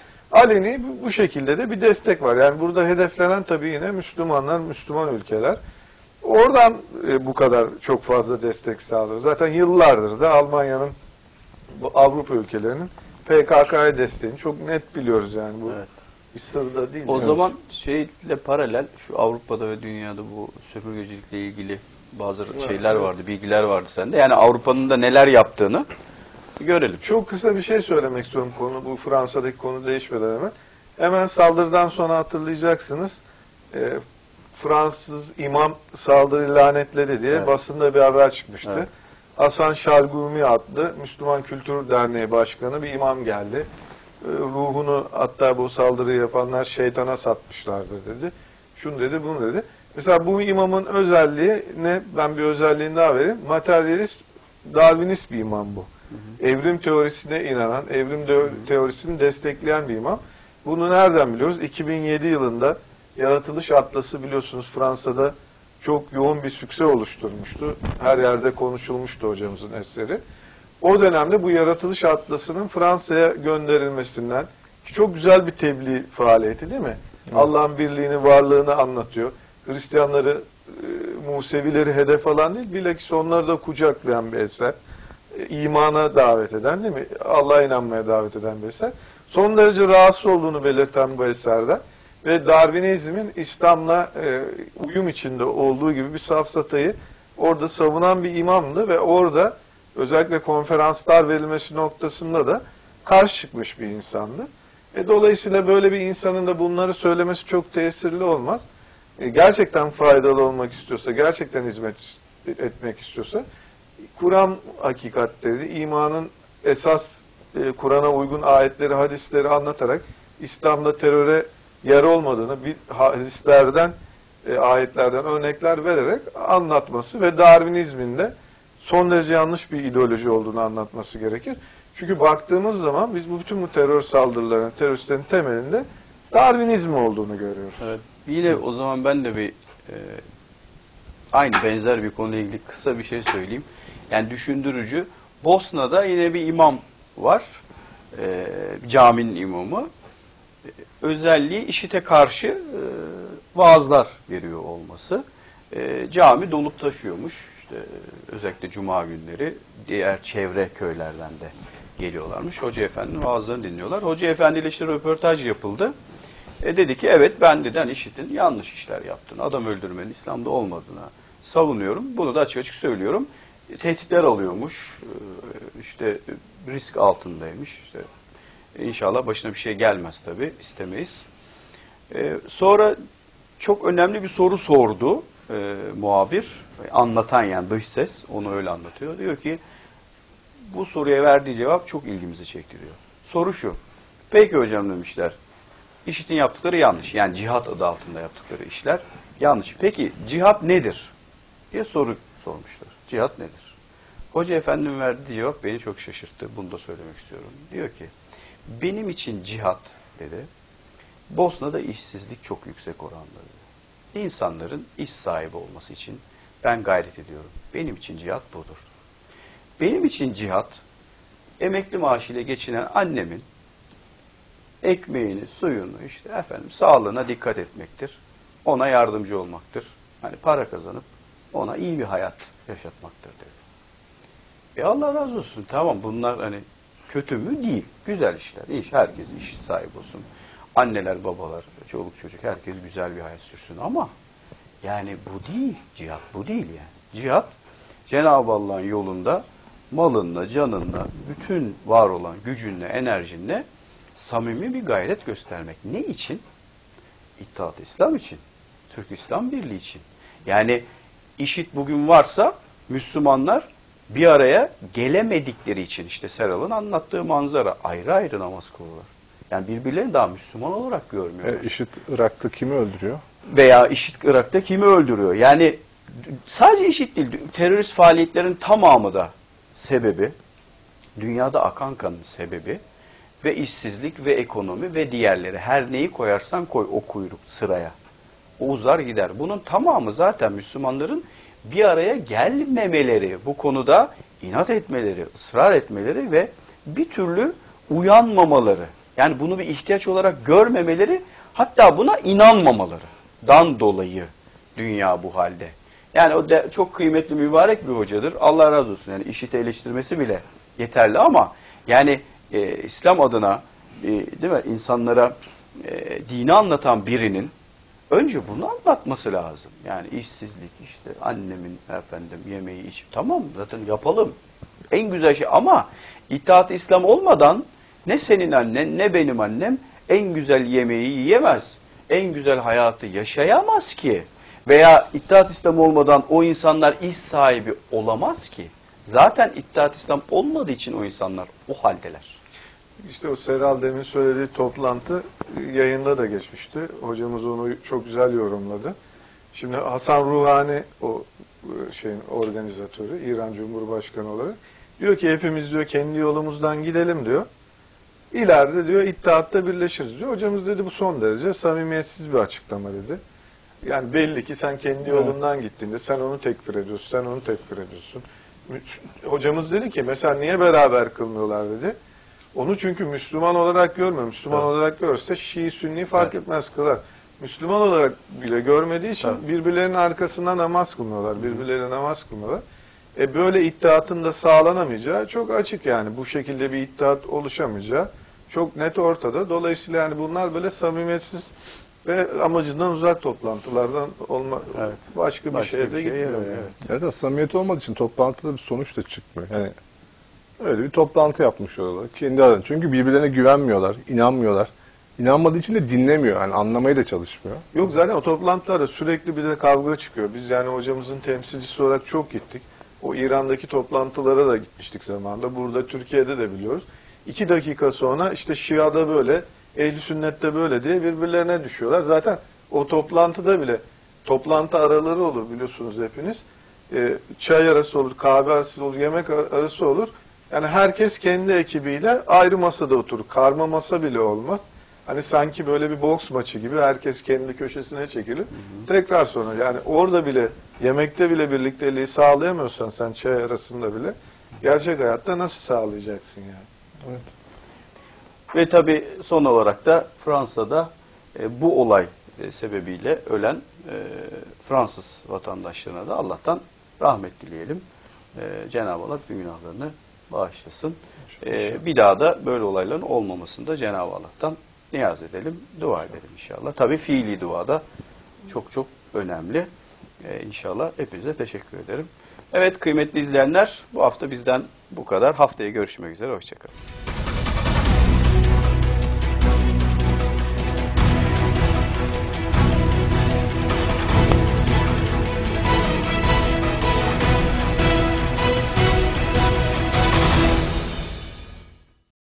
Aleni bu şekilde de bir destek var. Yani burada hedeflenen tabii yine Müslümanlar, Müslüman ülkeler. Oradan e, bu kadar çok fazla destek sağlıyor. Zaten yıllardır da Almanya'nın, bu Avrupa ülkelerinin P K K'ya desteğini çok net biliyoruz yani. Bu Evet. bir sır da değil. O Evet. zaman şeyle paralel şu Avrupa'da ve dünyada bu sömürgecilikle ilgili bazı şeyler vardı, bilgiler vardı sende. Yani Avrupa'nın da neler yaptığını görelim. Çok kısa bir şey söylemek istiyorum konu, bu Fransa'daki konu değişmeden hemen. Hemen saldırıdan sonra hatırlayacaksınız. E, Fransız imam saldırıyı lanetledi diye Evet. basında bir haber çıkmıştı. Evet. Hasan Şargumi adlı Müslüman Kültür Derneği Başkanı bir imam geldi. E, ruhunu hatta bu saldırıyı yapanlar şeytana satmışlardır dedi. Şunu dedi, bunu dedi. Mesela bu imamın özelliği ne? Ben bir özelliğini daha vereyim. Materyalist, Darwinist bir imam bu. Hı hı. Evrim teorisine inanan, evrim de- teorisini destekleyen bir imam. Bunu nereden biliyoruz? iki bin yedi yılında Yaratılış Atlası biliyorsunuz Fransa'da çok yoğun bir sükse oluşturmuştu. Her yerde konuşulmuştu hocamızın eseri. O dönemde bu Yaratılış Atlası'nın Fransa'ya gönderilmesinden, ki çok güzel bir tebliğ faaliyeti değil mi? Evet. Allah'ın birliğini, varlığını anlatıyor. Hristiyanları, e, Musevileri hedef alan değil, bilakis onları da kucaklayan bir eser. E, imana davet eden değil mi? Allah'a inanmaya davet eden bir eser. Son derece rahatsız olduğunu belirten bu eserden ve Darwinizmin İslam'la e, uyum içinde olduğu gibi bir safsatayı orada savunan bir imamdı ve orada özellikle konferanslar verilmesi noktasında da karşı çıkmış bir insandı. E, dolayısıyla böyle bir insanın da bunları söylemesi çok tesirli olmaz. E, gerçekten faydalı olmak istiyorsa, gerçekten hizmet etmek istiyorsa, Kur'an hakikatleri, imanın esas e, Kur'an'a uygun ayetleri, hadisleri anlatarak İslam'da teröre yer olmadığını bir hadislerden, e, ayetlerden örnekler vererek anlatması ve Darwinizmin de son derece yanlış bir ideoloji olduğunu anlatması gerekir. Çünkü baktığımız zaman biz bu bütün bu terör saldırılarının, teröristlerin temelinde Darwinizm olduğunu görüyoruz. Evet. Yine o zaman ben de bir e, aynı benzer bir konuyla ilgili kısa bir şey söyleyeyim. Yani düşündürücü. Bosna'da yine bir imam var. E, caminin imamı. E, özelliği IŞİD'e karşı e, vaazlar veriyor olması. E, cami dolup taşıyormuş. İşte özellikle cuma günleri diğer çevre köylerden de geliyorlarmış. Hoca Efendi'nin vaazlarını dinliyorlar. Hoca Efendi ile işte röportaj yapıldı. E dedi ki evet ben de hani IŞİD'in yanlış işler yaptığını, adam öldürmenin İslam'da olmadığını savunuyorum. Bunu da açık açık söylüyorum. E, tehditler alıyormuş. E, işte risk altındaymış. İşte İnşallah başına bir şey gelmez tabii. İstemeyiz. E, sonra çok önemli bir soru sordu e, muhabir. Anlatan yani dış ses. Onu öyle anlatıyor. Diyor ki bu soruya verdiği cevap çok ilgimizi çekti diyor. Soru şu. Peki hocam demişler. IŞİD'in yaptıkları yanlış. Yani cihat adı altında yaptıkları işler yanlış. Peki cihat nedir? diye soru sormuşlar. Cihat nedir? Hoca Efendi'nin verdiği cevap beni çok şaşırttı. Bunu da söylemek istiyorum. Diyor ki benim için cihat dedi. Bosna'da işsizlik çok yüksek oranda. Dedi. İnsanların iş sahibi olması için ben gayret ediyorum. Benim için cihat budur. Benim için cihat emekli maaşıyla geçinen annemin ekmeğini, suyunu, işte efendim sağlığına dikkat etmektir. Ona yardımcı olmaktır. Hani para kazanıp ona iyi bir hayat yaşatmaktır dedi. E Allah razı olsun. Tamam bunlar hani kötü mü? Değil. Güzel işler. İş, herkes iş sahibi olsun. Anneler, babalar, çoluk çocuk herkes güzel bir hayat sürsün ama yani bu değil. Cihat bu değil yani. Cihat Cenab-ı Allah'ın yolunda malınla, canınla, bütün var olan gücünle, enerjinle samimi bir gayret göstermek. Ne için? İttihat İslam için. Türk İslam Birliği için. Yani IŞİD bugün varsa Müslümanlar bir araya gelemedikleri için işte Seral'ın anlattığı manzara ayrı ayrı namaz kılıyorlar. Yani birbirlerini daha Müslüman olarak görmüyorlar. E, IŞİD Irak'ta kimi öldürüyor? Veya IŞİD Irak'ta kimi öldürüyor? Yani sadece IŞİD değil, terörist faaliyetlerin tamamı da sebebi, dünyada akan kanın sebebi ve işsizlik ve ekonomi ve diğerleri. Her neyi koyarsan koy o kuyruk sıraya. O uzar gider. Bunun tamamı zaten Müslümanların bir araya gelmemeleri, bu konuda inat etmeleri, ısrar etmeleri ve bir türlü uyanmamaları. Yani bunu bir ihtiyaç olarak görmemeleri, hatta buna inanmamaları dan dolayı dünya bu halde. Yani o de çok kıymetli, mübarek bir hocadır. Allah razı olsun. Yani IŞİD'i eleştirmesi bile yeterli ama yani e, İslam adına e, değil mi insanlara e, dini anlatan birinin önce bunu anlatması lazım. Yani işsizlik işte annemin efendim yemeği iç tamam zaten yapalım. En güzel şey ama İttihat-ı İslam olmadan ne senin annen ne benim annem en güzel yemeği yiyemez. En güzel hayatı yaşayamaz ki. Veya İttihat İslam olmadan o insanlar iş sahibi olamaz ki. Zaten İttihat İslam olmadığı için o insanlar o haldeler. İşte o Seral demin söylediği toplantı yayında da geçmişti. Hocamız onu çok güzel yorumladı. Şimdi Hasan Ruhani o şeyin organizatörü, İran Cumhurbaşkanı olarak diyor ki hepimiz diyor kendi yolumuzdan gidelim diyor. İleride diyor İttihat'ta birleşiriz diyor. Hocamız dedi bu son derece samimiyetsiz bir açıklama dedi. Yani belli ki sen kendi yolundan gittiğinde sen onu tekfir ediyorsun, sen onu tekfir ediyorsun. Hocamız dedi ki mesela niye beraber kılmıyorlar dedi. Onu çünkü Müslüman olarak görmüyor. Müslüman evet. olarak görse Şii, Sünni fark evet. etmez kılar. Müslüman olarak bile görmediği için evet. birbirlerinin arkasından namaz kılmıyorlar. Birbirlerine namaz kılmıyorlar. E böyle iddiatın da sağlanamayacağı çok açık yani. Bu şekilde bir iddiat oluşamayacağı çok net ortada. Dolayısıyla yani bunlar böyle samimiyetsiz ve amacından uzak toplantılardan olma evet. başka bir başka şeye de gitmiyor. Yani. Evet. Evet, samimiyet olmadığı için toplantıda bir sonuç da çıkmıyor. Yani öyle bir toplantı yapmış oluyorlar kendi aralarında. Çünkü birbirlerine güvenmiyorlar, inanmıyorlar. İnanmadığı için de dinlemiyor. Yani anlamaya da çalışmıyor. Yok zaten o toplantılarda sürekli bir de kavga çıkıyor. Biz yani hocamızın temsilcisi olarak çok gittik. O İran'daki toplantılara da gitmiştik zamanında. Burada Türkiye'de de biliyoruz. İki dakika sonra işte Şia'da böyle, Ehl-i Sünnet'te böyle diye birbirlerine düşüyorlar. Zaten o toplantıda bile toplantı araları olur biliyorsunuz hepiniz. E, çay arası olur, kahve arası olur, yemek arası olur. Yani herkes kendi ekibiyle ayrı masada oturur. Karma masa bile olmaz. Hani sanki böyle bir boks maçı gibi herkes kendi köşesine çekilir. Hı hı. Tekrar sonra yani orada bile, yemekte bile birlikteliği sağlayamıyorsan sen çay arasında bile gerçek hayatta nasıl sağlayacaksın yani? Evet. Ve tabii son olarak da Fransa'da e, bu olay e, sebebiyle ölen e, Fransız vatandaşlarına da Allah'tan rahmet dileyelim. E, Cenab-ı Allah bütün günahlarını bağışlasın. E, bir daha da böyle olayların olmamasını da Cenab-ı Allah'tan niyaz edelim, dua edelim inşallah. Tabii fiili dua da çok çok önemli. E, inşallah hepinize teşekkür ederim. Evet kıymetli izleyenler, bu hafta bizden bu kadar. Haftaya görüşmek üzere, hoşçakalın.